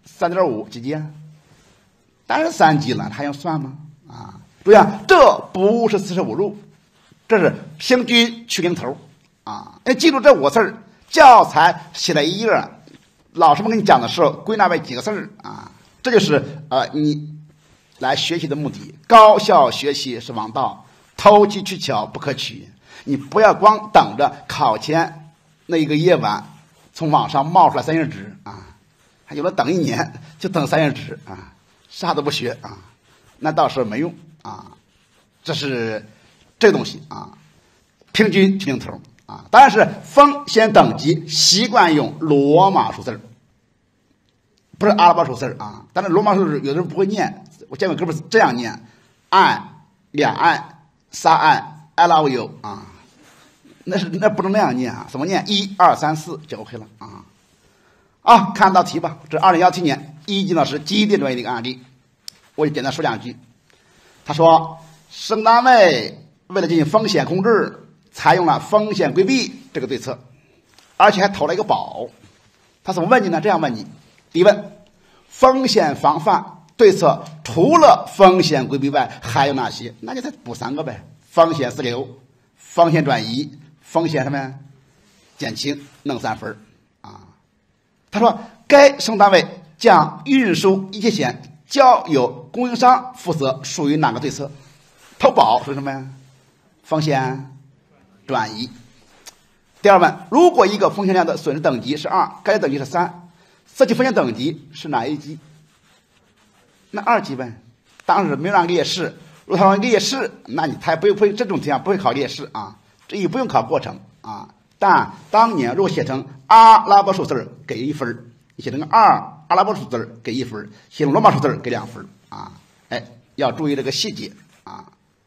3.5几级？当然3级了，还用算吗？啊，注意啊，这不是45入，这是平均去零头啊！要记住这5个字儿，教材写了1页，老师们跟你讲的时候归纳为几个字儿啊，这就是你来学习的目的。高效学习是王道，投机取巧不可取。你不要光等着考前那一个夜晚从网上冒出来3页纸啊，还有的等1年就等3页纸啊，啥都不学啊，那到时候没用啊。这是这东西啊，平均去零头啊。当然是风险等级习惯用罗马数字，不是阿拉伯数字啊。但是罗马数字有的人不会念，我见过哥们这样念：岸、两岸、三岸 ，I love you 啊。那不能那样念啊，怎么念？1、2、3、4就 OK 了啊。看道题吧。这2017年一级老师机电专业的一个案例，我就简单说2句。他说，省单位为了进行风险控制，采用了风险规避这个对策，而且还投了一个保。他怎么问你呢？这样问你：第一问，风险防范对策除了风险规避外还有哪些？那就再补3个呗：风险私留、风险转移、风险什么呀？减轻，弄3分啊。他说，该省单位将运输一切险交由供应商负责，属于哪个对策？投保属于什么呀？风险转移。第二问，如果一个风险量的损失等级是2，该等级是3，涉及风险等级是哪一级？那2级呗。当时没有让列示，如果他让列示，那他也不会这种题啊，不会考列示啊，这也不用考过程啊。但当年如果写成阿拉伯数字给1分，你写成阿拉伯数字给1分，写成罗马数字给2分啊。要注意这个细节啊。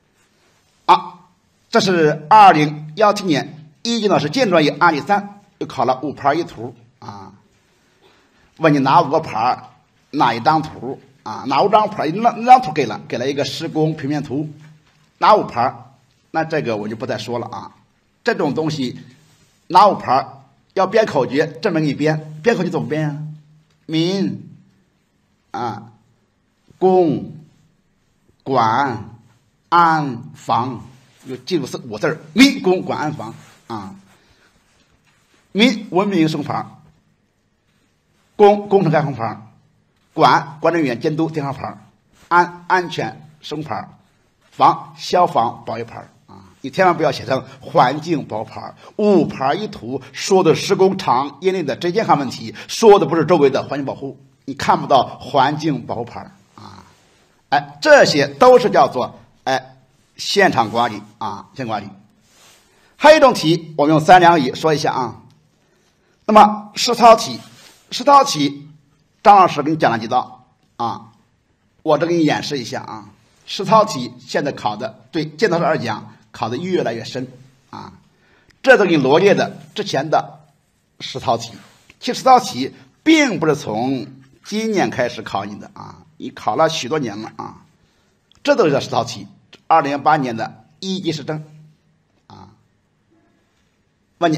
这是2017年一级老师建专业案例3，又考了5盘1图啊。问你哪5个盘，哪一张图啊？哪5张盘？那张图给了一个施工平面图，哪5盘？那这个我就不再说了啊。这种东西哪5盘要编口诀，这么给你编口诀怎么编呀？民公管安防，就记住5个字：民公管安防啊。民文明生房，公工程开工房，管人员监督电商牌，安全生牌，防消防保卫牌啊。你千万不要写成环境保牌，5盘1图说的施工场业内的职业健康问题，说的不是周围的环境保护，你看不到环境保护牌啊。这些都是叫做现场管理啊，现场管理。还有一种题，我们用3两语说一下啊。那么实操题，张老师给你讲了几道啊，我这给你演示一下啊。实操题现在考的对建造师而讲考的越来越深啊，这都给你罗列的之前的实操题。其实实操题并不是从今年开始考你的啊，你考了许多年了啊，这都是实操题。2008年的一级实证啊，问你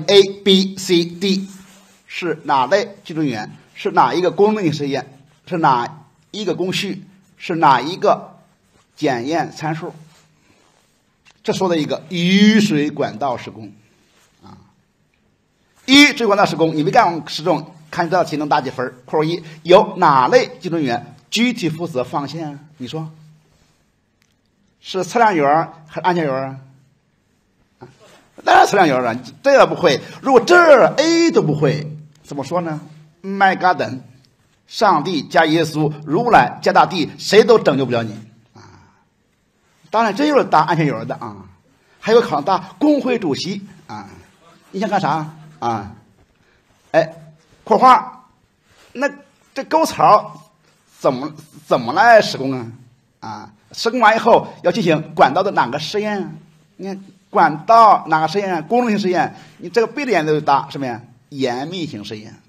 A、B、C、D 是哪类技术人员？是哪一个功能性实验？是哪一个工序？是哪一个检验参数？这说的一个雨水管道施工啊，雨水管道施工，你没干过施工，看这道题能打几分？括弧1，由哪类技术人员具体负责放线？你说是测量员还是安全员啊？当然测量员了，这个不会。如果这 A 都不会，怎么说呢？My God， 上帝加耶稣，如来加大地，谁都拯救不了你啊！当然，真有当安全员的啊，还有考当工会主席啊！你想干啥啊？括号，那这沟槽怎么来施工啊？施工完以后要进行管道的哪个实验？你看管道哪个实验？功能性实验，你这个背的眼都答什么呀？严密性实验。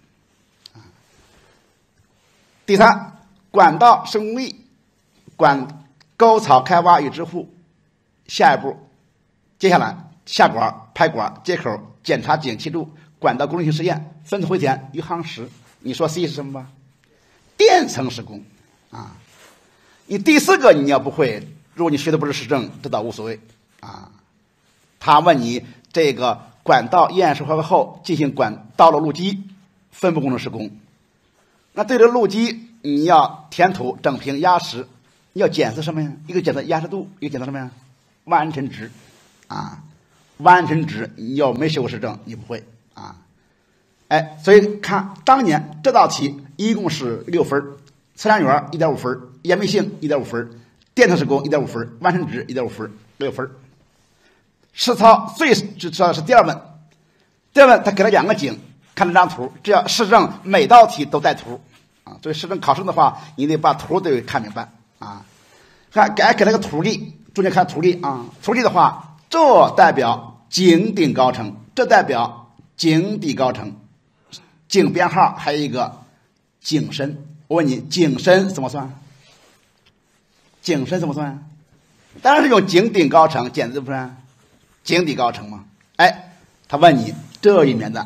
第3，管道施工力，沟槽开挖与支护。下一步，接下来下管、排管、接口、检查井气柱、管道功能性实验、分子回填、余杭石。你说 C 是什么吧？ 电层施工啊。你第4个你要不会，如果你学的不是实证，这倒无所谓啊。他问你这个管道验收合格后进行道路路基分布工程施工，那对这路基你要填土、整平、压实，你要检测什么呀？一个检测压实度，一个检测什么呀？弯陈值啊。弯陈值你要没学过实证你不会啊。哎，所以看当年这道题一共是6分，测量员1.5分，严密性1.5分，电层施工1.5分，弯陈值1.5分，6分。实操最知道的是第2问，第2问他给了2个井，看这张图，只要实证每道题都带图啊，所以实证考生的话，你得把图得看明白啊。看给了个图例，重点看图例啊，图例的话，这代表井顶高程，这代表井底高程，井编号还有一个井深。我问你，井深怎么算？井深怎么算？当然是用井顶高程减不是井底高程嘛。哎，他问你这里面的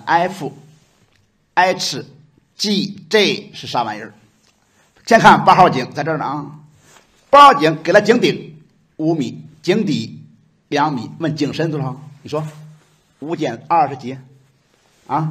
F、H、G、J 是啥玩意儿？先看8号井，在这儿呢啊。8号井给了井顶5米，井底2米，问井深多少？你说5减2是几？啊？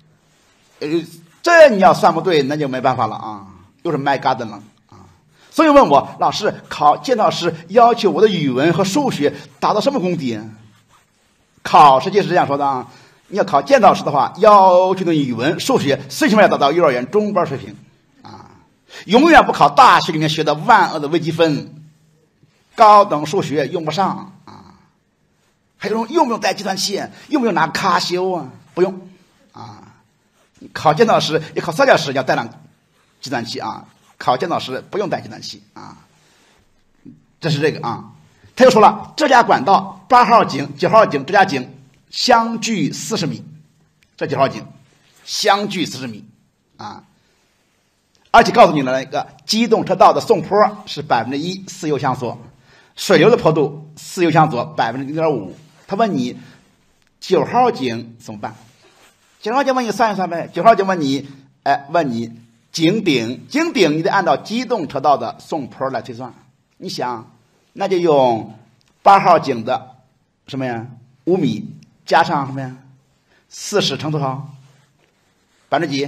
这你要算不对，那就没办法了啊，又是卖嘎的了啊。所以问我老师，考监考师要求我的语文和数学达到什么功底？考试就是这样说的啊。你要考监考师的话，要求的语文、数学最起码要达到幼儿园中班水平啊，永远不考大学里面学的万恶的微积分，高等数学用不上啊。还有用不用带计算器？用不用拿卡修啊？不用啊。考监考师也考3教师要带上计算器啊，考监考师不用带计算器啊。这是这个啊。他又说了，这家管道8号井、9号井这家井相距40米，这9号井相距40米啊，而且告诉你了一个机动车道的送坡是1%，4油箱锁，水流的坡度4油箱锁0.5%。他问你9号井怎么办？9号井问你算一算呗。9号井问你，问你井顶你得按照机动车道的送坡来推算。你想，那就用8号井的什么呀？5米加上什么呀？40乘多少？几？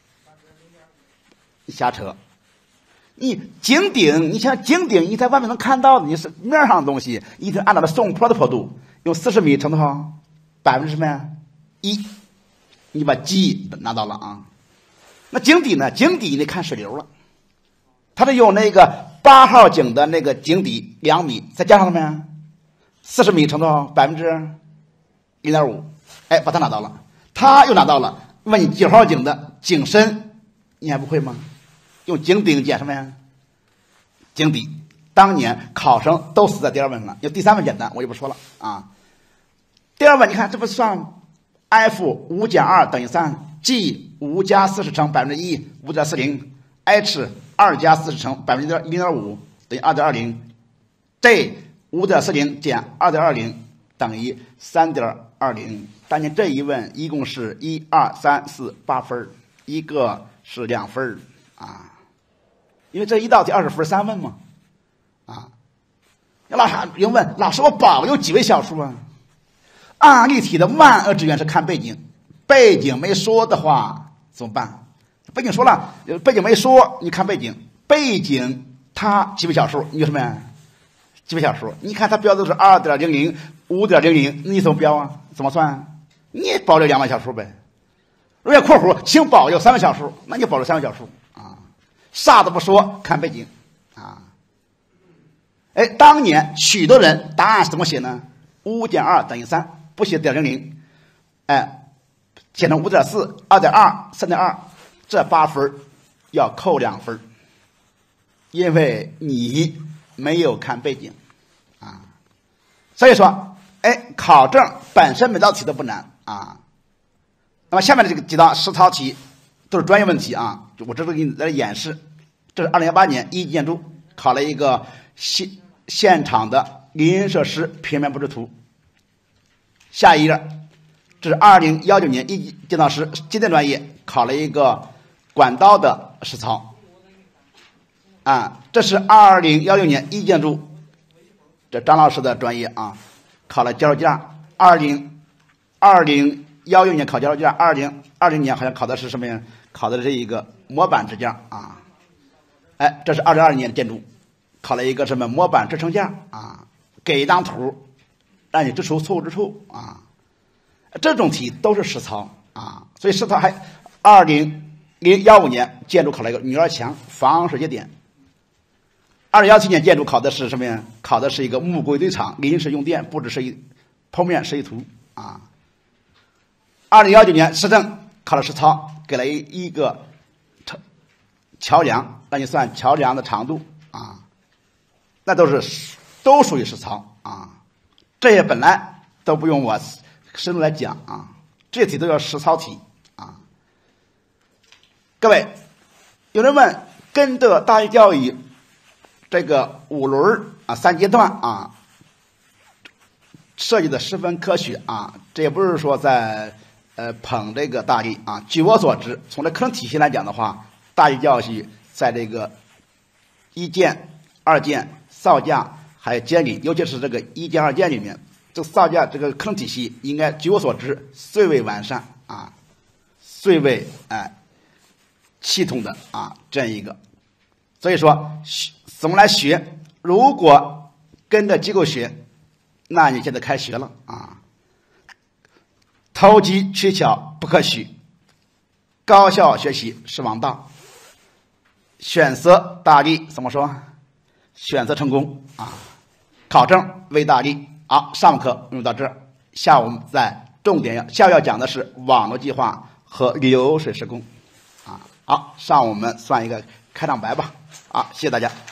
你瞎扯。你井顶，你想井顶你在外面能看到的，你是面上的东西，你得按照它送坡的坡度，用40米乘多少？1%什么呀？1。你把 G 拿到了啊。那井底呢？井底你得看水流了，他得用那个8号井的那个井底2米，再加上什么呀？40米乘多少？0.5%。哎，把它拿到了，他又拿到了。问你9号井的井深，你还不会吗？用井顶减什么呀？井底。当年考生都死在第2问上了，有第3问简单，我就不说了啊。第2问你看，这不算 F 5减2等于3， G 5加40乘1%， 5.40， H 2加40乘0.5%等于2.20， J 5.40减2.20等于3.20。当年这一问一共是1、2、3、4、8分，一个是2分啊，因为这一道题20分3问嘛啊。老师有人问老师，我保有几位小数啊？案例题的万恶之源是看背景，背景没说的话怎么办？背景说了，背景没说，你看背景，背景它几位小数？你有什么呀？几位小数？你看它标的是 2.00、5.00， 你怎么标啊？怎么算？你也保留2位小数呗。如果括弧请保有3位小数，那你就保留3位小数啊。啥都不说，看背景啊。哎，当年许多人答案是怎么写呢？5减2等于3，不写0.00，哎，写成5.4、2.2、3.2，这8分要扣2分，因为你没有看背景啊。所以说，哎，考证本身每道题都不难啊。那么下面的这个几道实操题都是专业问题啊，我这是给你在这演示。这是2018年一级建筑考了一个现场的林设施平面布置图。下一页，这是2019年一级建造师机电专业考了一个管道的实操。 这是2016年一建筑，这张老师的专业啊，考了介绍架。2016年考介绍架，2020年好像考的是什么呀？考的是一个模板支架啊。这是2020年的建筑，考了一个什么模板支撑架啊？给一张图，让你指出错误之处啊。这种题都是实操啊，所以实操还2015年建筑考了一个女儿墙防水节点。2017年建筑考的是什么呀？考的是一个木轨堆场临时用电布置剖面设计图啊。2019年市政考了实操，给了一个桥梁，让你算桥梁的长度啊，那都属于实操啊。这些本来都不用我深入来讲啊，这些题都叫实操题啊。各位，有人问，跟着大学教育这个5轮3阶段啊，设计的十分科学啊，这也不是说在捧这个大力啊。据我所知，从这课程体系来讲的话，大学教育在这个1建、2建、造价还有监理，尤其是这个1建、2建里面，这个造价这个课程体系应该据我所知最为完善啊，最为系统的啊这样一个。所以说怎么来学？如果跟着机构学，那你现在开学了啊。投机取巧不可取，高效学习是王道。选择大力怎么说？选择成功啊！考证为大力。好，上课用到这儿，下午我们下午要讲的是网络计划和流水施工啊。好，上午我们算一个开场白吧。好，谢谢大家。